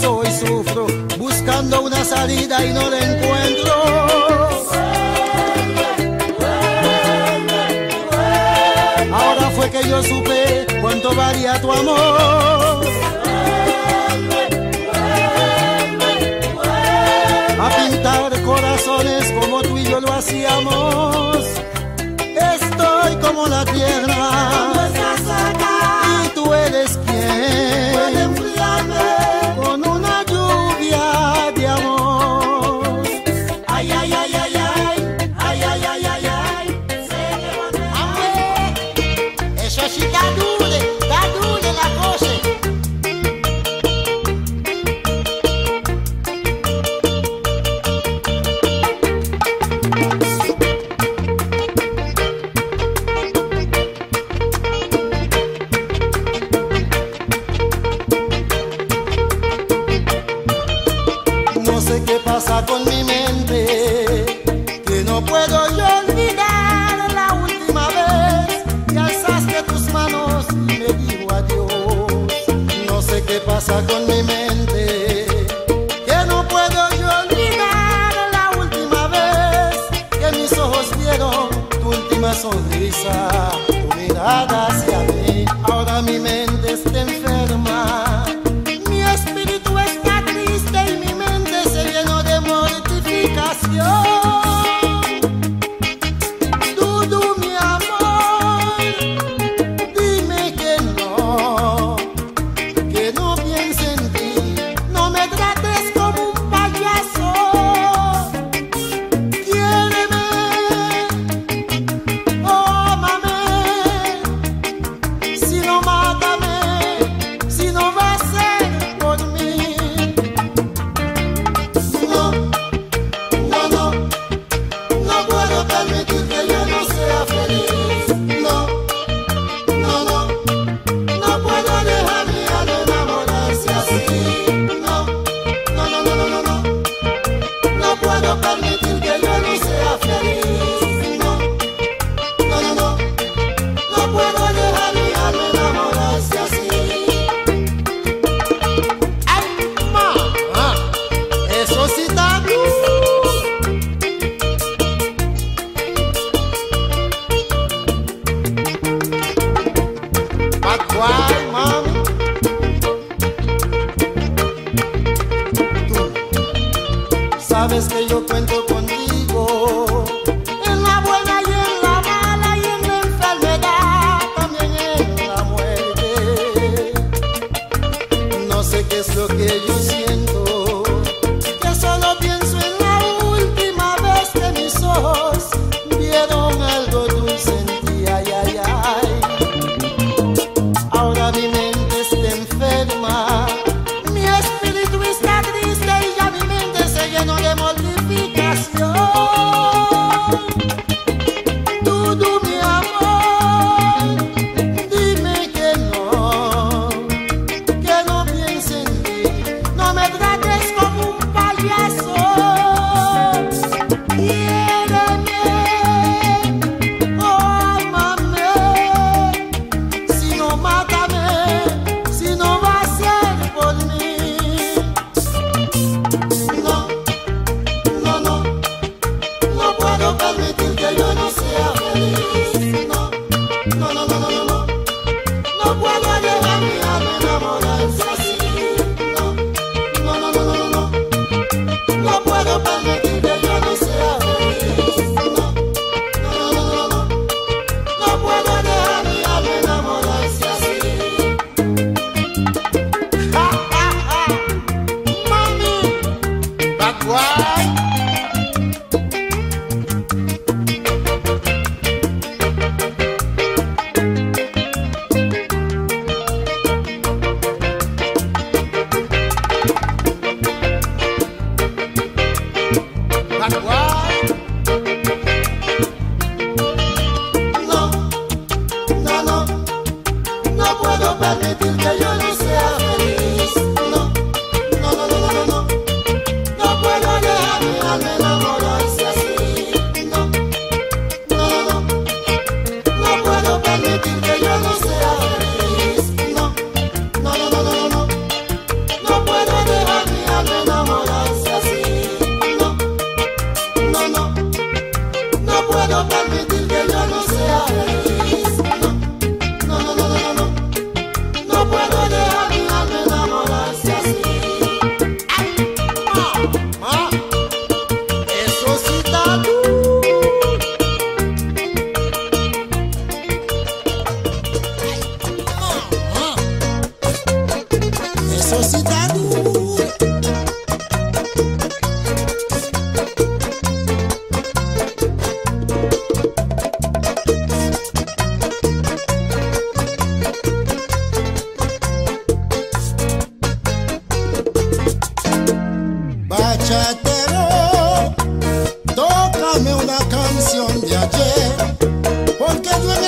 paso y sufro, buscando una salida y no la encuentro. Ahora fue que yo supe cuánto valía tu amor. A pintar corazones como tú y yo lo hacíamos. Estoy como la tierra y tú eres quien puede enfriarme con una lluvia de amor. Ay, ay, ay, ay, ay, ay, ay, ay, ay, ay. Amé, eso sí está dure, está dure la cosa. No sé qué pasa con mi mente, que no puedo yo olvidar la última vez que alzaste tus manos y me dijo adiós. No sé qué pasa con mi mente, que no puedo yo olvidar la última vez que mis ojos vieron tu última sonrisa, tu mirada hacia mí. Ahora mi mente está enferma, mi espíritu está triste y mi mente se llenó de mortificación. Dudu, mi amor, dime que no, que no piense en ti, no me trates como un payaso. Quiéreme, ómame,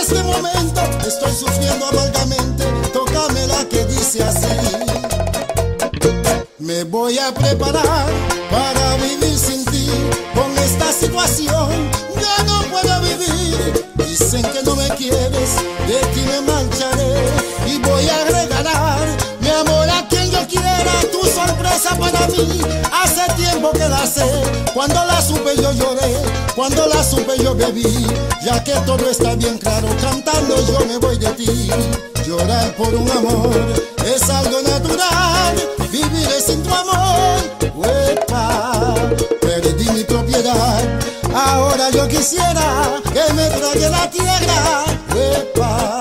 este momento estoy sufriendo amargamente. Tócame la que dice así. Me voy a preparar para vivir sin ti. Con esta situación ya no puedo vivir. Dicen que no me quieres, de ti me marcharé. Y voy a regalar mi amor a quien yo quiera. Tu sorpresa para mí, hace tiempo que la sé. Cuando la supe yo lloré, cuando la supe yo bebí. Ya que todo está bien claro, cantando yo me voy de ti. Llorar por un amor es algo natural. Viviré sin tu amor, huepa. Perdí mi propiedad, ahora yo quisiera que me trague la tierra, huepa.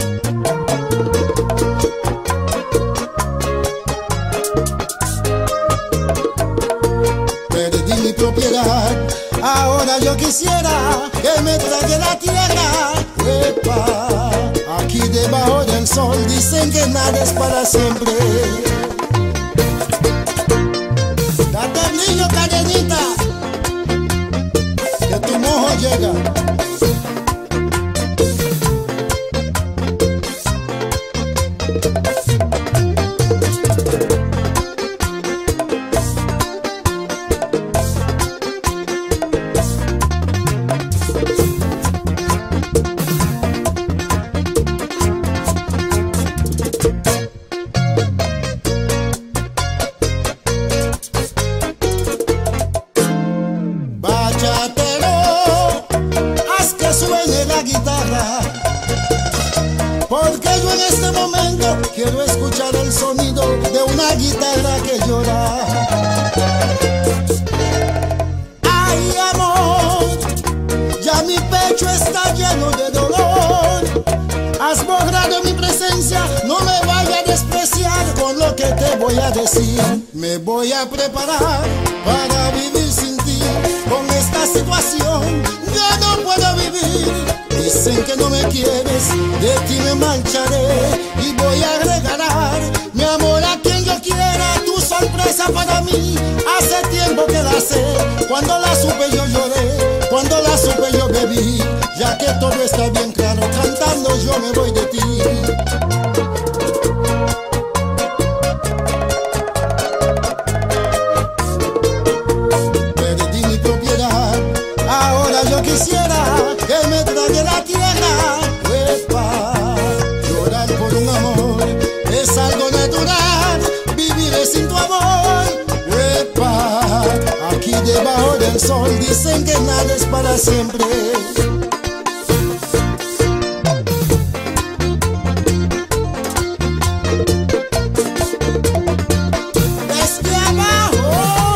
Perdí mi propiedad, ahora yo quisiera que me trague la tierra, huepa. Aquí debajo del sol dicen que nada es para siempre. Date el niño, cadenita, que tu mojo llega. Porque yo en este momento quiero escuchar el sonido de una guitarra que llora. Ay, amor, ya mi pecho está lleno de dolor. Has borrado mi presencia, no me vayas a despreciar con lo que te voy a decir. Me voy a preparar para vivir sin ti. Con esta situación yo no puedo vivir. Dicen que no me quieres, de ti me marcharé. Y voy a regalar mi amor a quien yo quiera. Tu sorpresa para mí, hace tiempo que la sé. Cuando la supe yo lloré, cuando la supe yo bebí. Ya que todo está bien claro, cantando yo me voy de ti. Perdí mi propiedad, ahora yo quisiera que me trague la tierra, huepa. Llorar por un amor es algo natural. Viviré sin tu amor, huepa. Aquí debajo del sol dicen que nada es para siempre. Desde abajo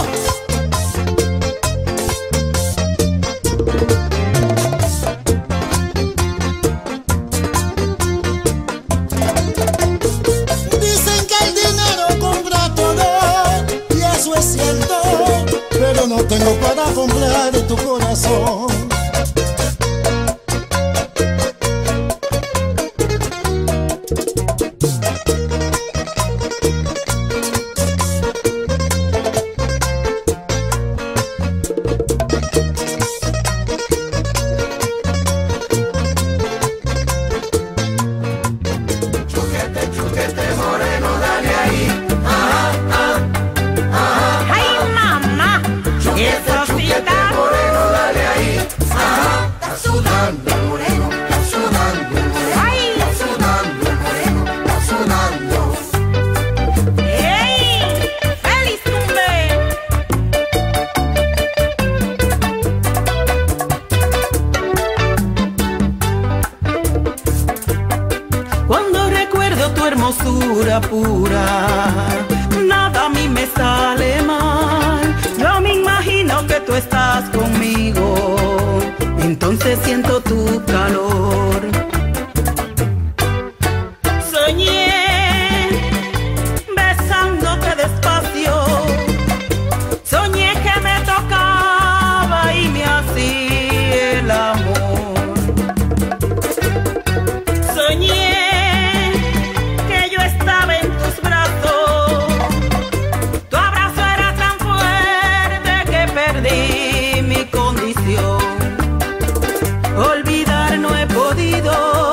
dicen que el dinero compra todo, y eso es cierto, pero no tengo para comprar tu corazón. ¡Ay, mamá! ¡Eso sí está! ¡Ay! ¡Ey! ¡Feliz cumple! Cuando recuerdo tu hermosura pura, nada a mí me sale mal. Yo me imagino que tú estás conmigo, entonces siento tu calor. Soñé besándote despacio, soñé que me tocaba y me hacía el amor. Soñé que yo estaba en tus brazos, tu abrazo era tan fuerte que perdí mi condición. Olvidar no he podido,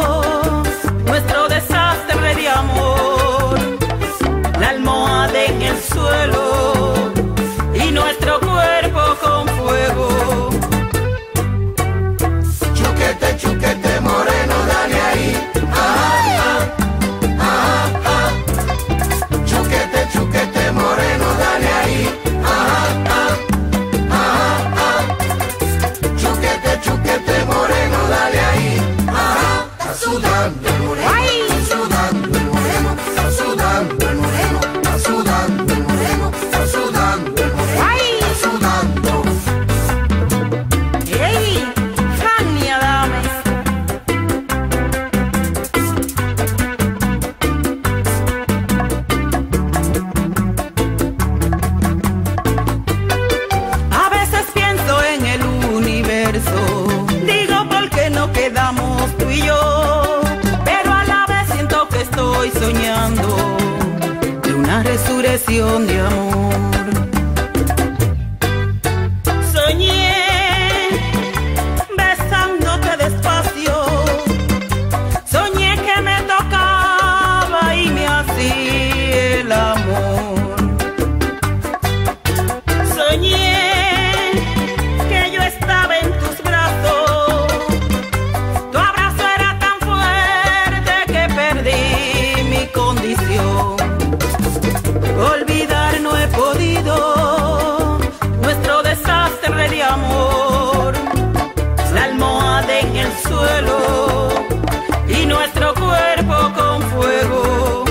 sudando el moreno, Ay. está sudando el moreno, está sudando el moreno, está sudando el moreno, está sudando el moreno, Ay. está sudando. ¡Ey! Fanny Adames. A veces pienso en el universo, digo por qué no quedamos tú y yo, pero a la vez siento que estoy soñando de una resurrección de amor. Soñé besándote despacio, soñé que me tocaba y me hacía el amor. Soñé que yo estaba en tus brazos, tu abrazo era tan fuerte que perdí mi condición. Olvidar no he podido nuestro desastre de amor, la almohada en el suelo y nuestro cuerpo con fuego.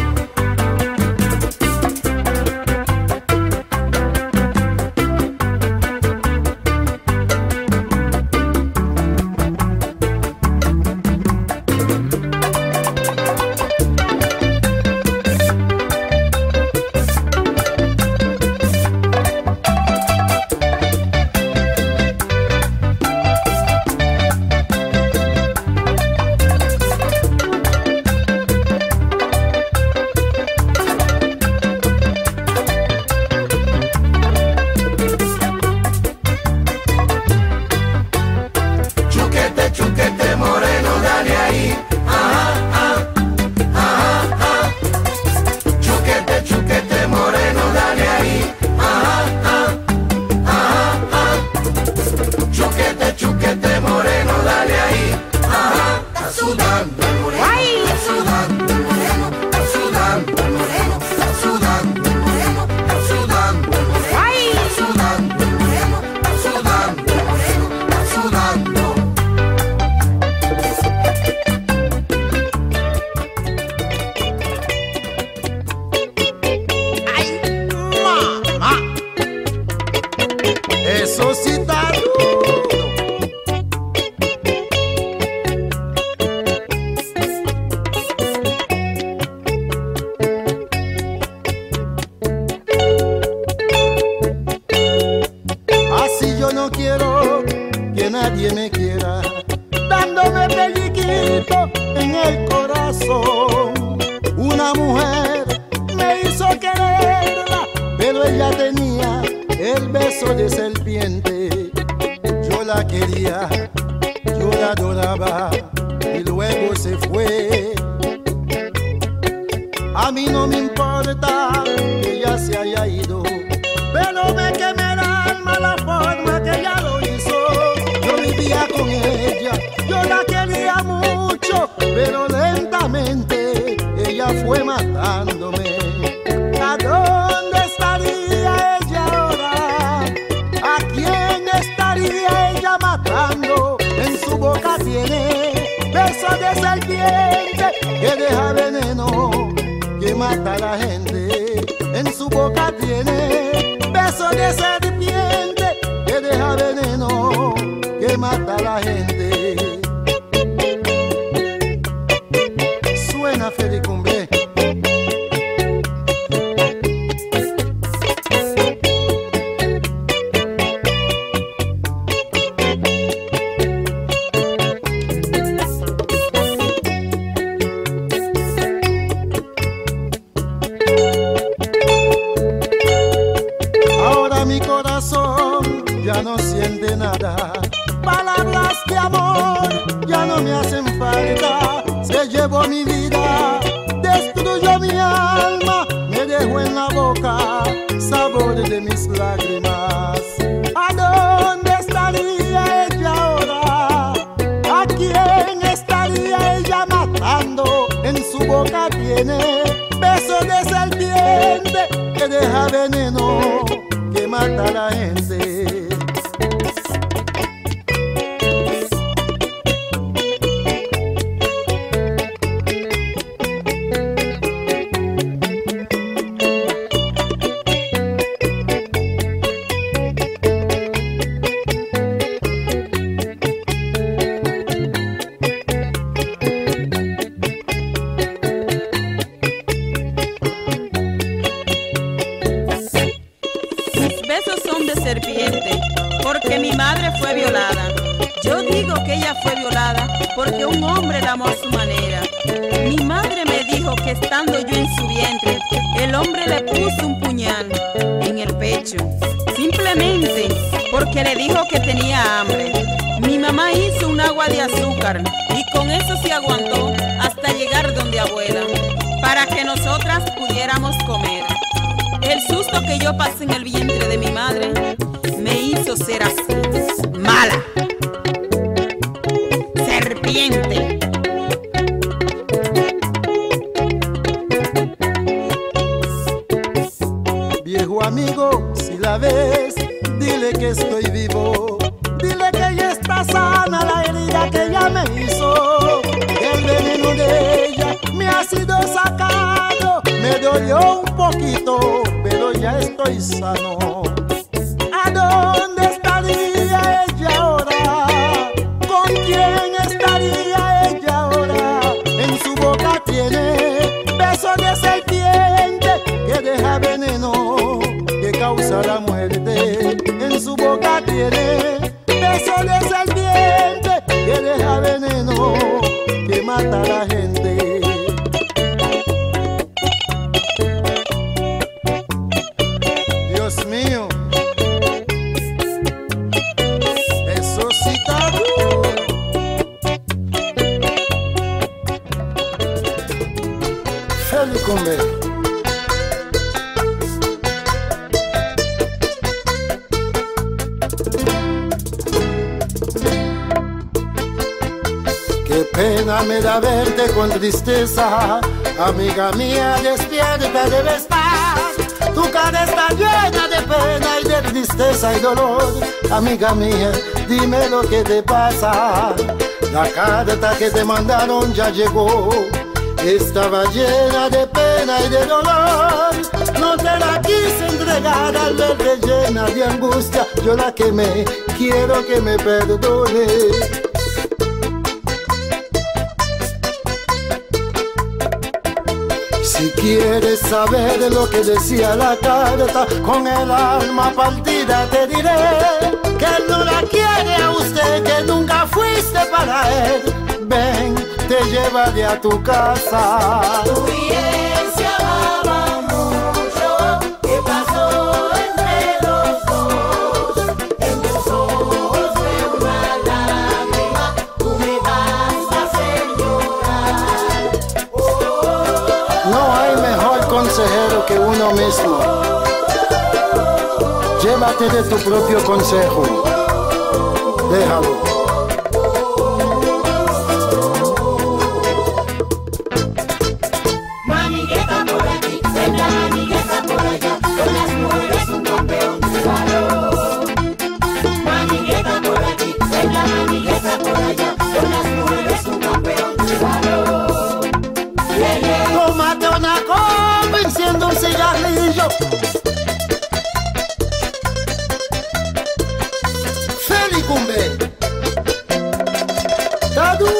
Chuquete, chuquete moreno, dale ahí, ajá, ajá, ajá, ajá. Chuquete, chuquete moreno, dale ahí, ajá, ajá, ajá, ajá. Chuquete, chuquete moreno, dale ahí, ajá. Está sudando el moreno, Ay. está sudando el moreno, está sudando el moreno, está sudando el moreno, está sudando el moreno, Ay. está sudando el moreno, está sudando el moreno, está sudando. ¡Ay, mamá! Eso sí está duro. Así yo no quiero que nadie me quiera, dándome pelliquito en el corazón. Una mujer me hizo quererla, pero ella tenía el beso de serpiente. Yo la quería, yo la adoraba y luego se fue. A mí no me importa que ella se haya ido, pero me quemé el alma la forma que ella lo hizo. Yo vivía con ella, yo la quería mucho, pero lentamente ella fue matándome. ¿A dónde estaría ella ahora? ¿A quién estaría ella matando? En su boca tiene beso de serpiente que deja veneno, que mata a la gente. En su boca tiene beso de serpiente que deja veneno, que mata a la gente. Suena Fericumbe. Ahora mi corazón ya no siente nada, palabras de amor ya no me hacen falta. Se llevó mi vida, destruyó mi alma, me dejó en la boca sabor de mis lágrimas. ¿A dónde estaría ella ahora? ¿A quién estaría ella matando? En su boca tiene beso de serpiente que deja veneno, que mata a la gente. que ella fue violada porque un hombre la amó a su manera. Mi madre me dijo que estando yo en su vientre, el hombre le puso un puñal en el pecho, simplemente porque le dijo que tenía hambre. Mi mamá hizo un agua de azúcar y con eso se aguantó hasta llegar donde abuela, para que nosotras pudiéramos comer. El susto que yo pasé en el vientre de mi madre me hizo ser así, mala, serpiente. Viejo amigo, si la ves, dile que estoy vivo. Dile que ella está sana, la herida que ella me hizo. El veneno de ella me ha sido sacado. Me dolió un poquito, pero ya estoy sano. ¿A dónde estaría ella ahora? ¿Con quién estaría ella ahora? En su boca tiene beso de serpiente que deja veneno, que causa la muerte. En su boca tiene beso de serpiente que deja veneno, que mata a la gente. Dios mío, eso sí está duro. Félix Combe. Qué pena me da verte con tristeza, amiga mía, despierta, debe estar. Tu cara está llena de pena y de tristeza y dolor. Amiga mía, dime lo que te pasa. La carta que te mandaron ya llegó. Estaba llena de pena y de dolor. No te la quise entregar al verte llena de angustia. Yo la quemé, quiero que me perdone. Si quieres saber lo que decía la carta, con el alma partida te diré que él no la quiere a usted, que nunca fuiste para él. Ven, te llevaré a tu casa. Tu y él se amaban mucho. ¿Qué pasó entre los dos? En tus ojos veo una lágrima. Tú me vas a hacer llorar. No hay mejor consejero que uno mismo. Llévate de tu propio consejo. Déjalo. Manigueta por aquí, vendrá manigueta por allá. Con las mujeres un campeón de salón. Manigueta por aquí, vendrá manigueta por allá. Con las mujeres un campeón de salón. Yeah, yeah. Tómate una copa, enciende un cigarrillo. Félix Combe. Está duro.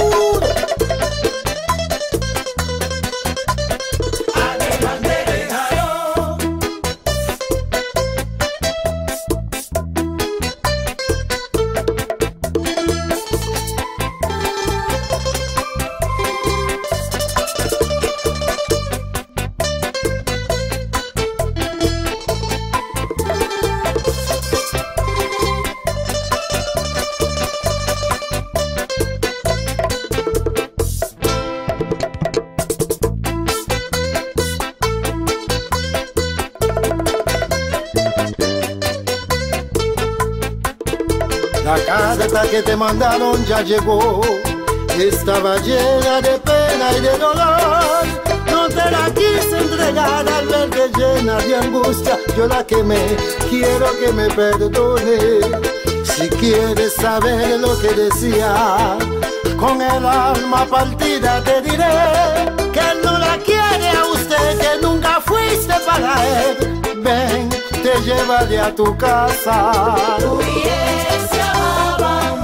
La carta que te mandaron ya llegó. Estaba llena de pena y de dolor. No te la quise entregar al verte llena de angustia. Yo la quemé, quiero que me perdone. Si quieres saber lo que decía, con el alma partida te diré que él no la quiere a usted, que nunca fuiste para él. Ven, te llevaré a tu casa. Tu y él se amaban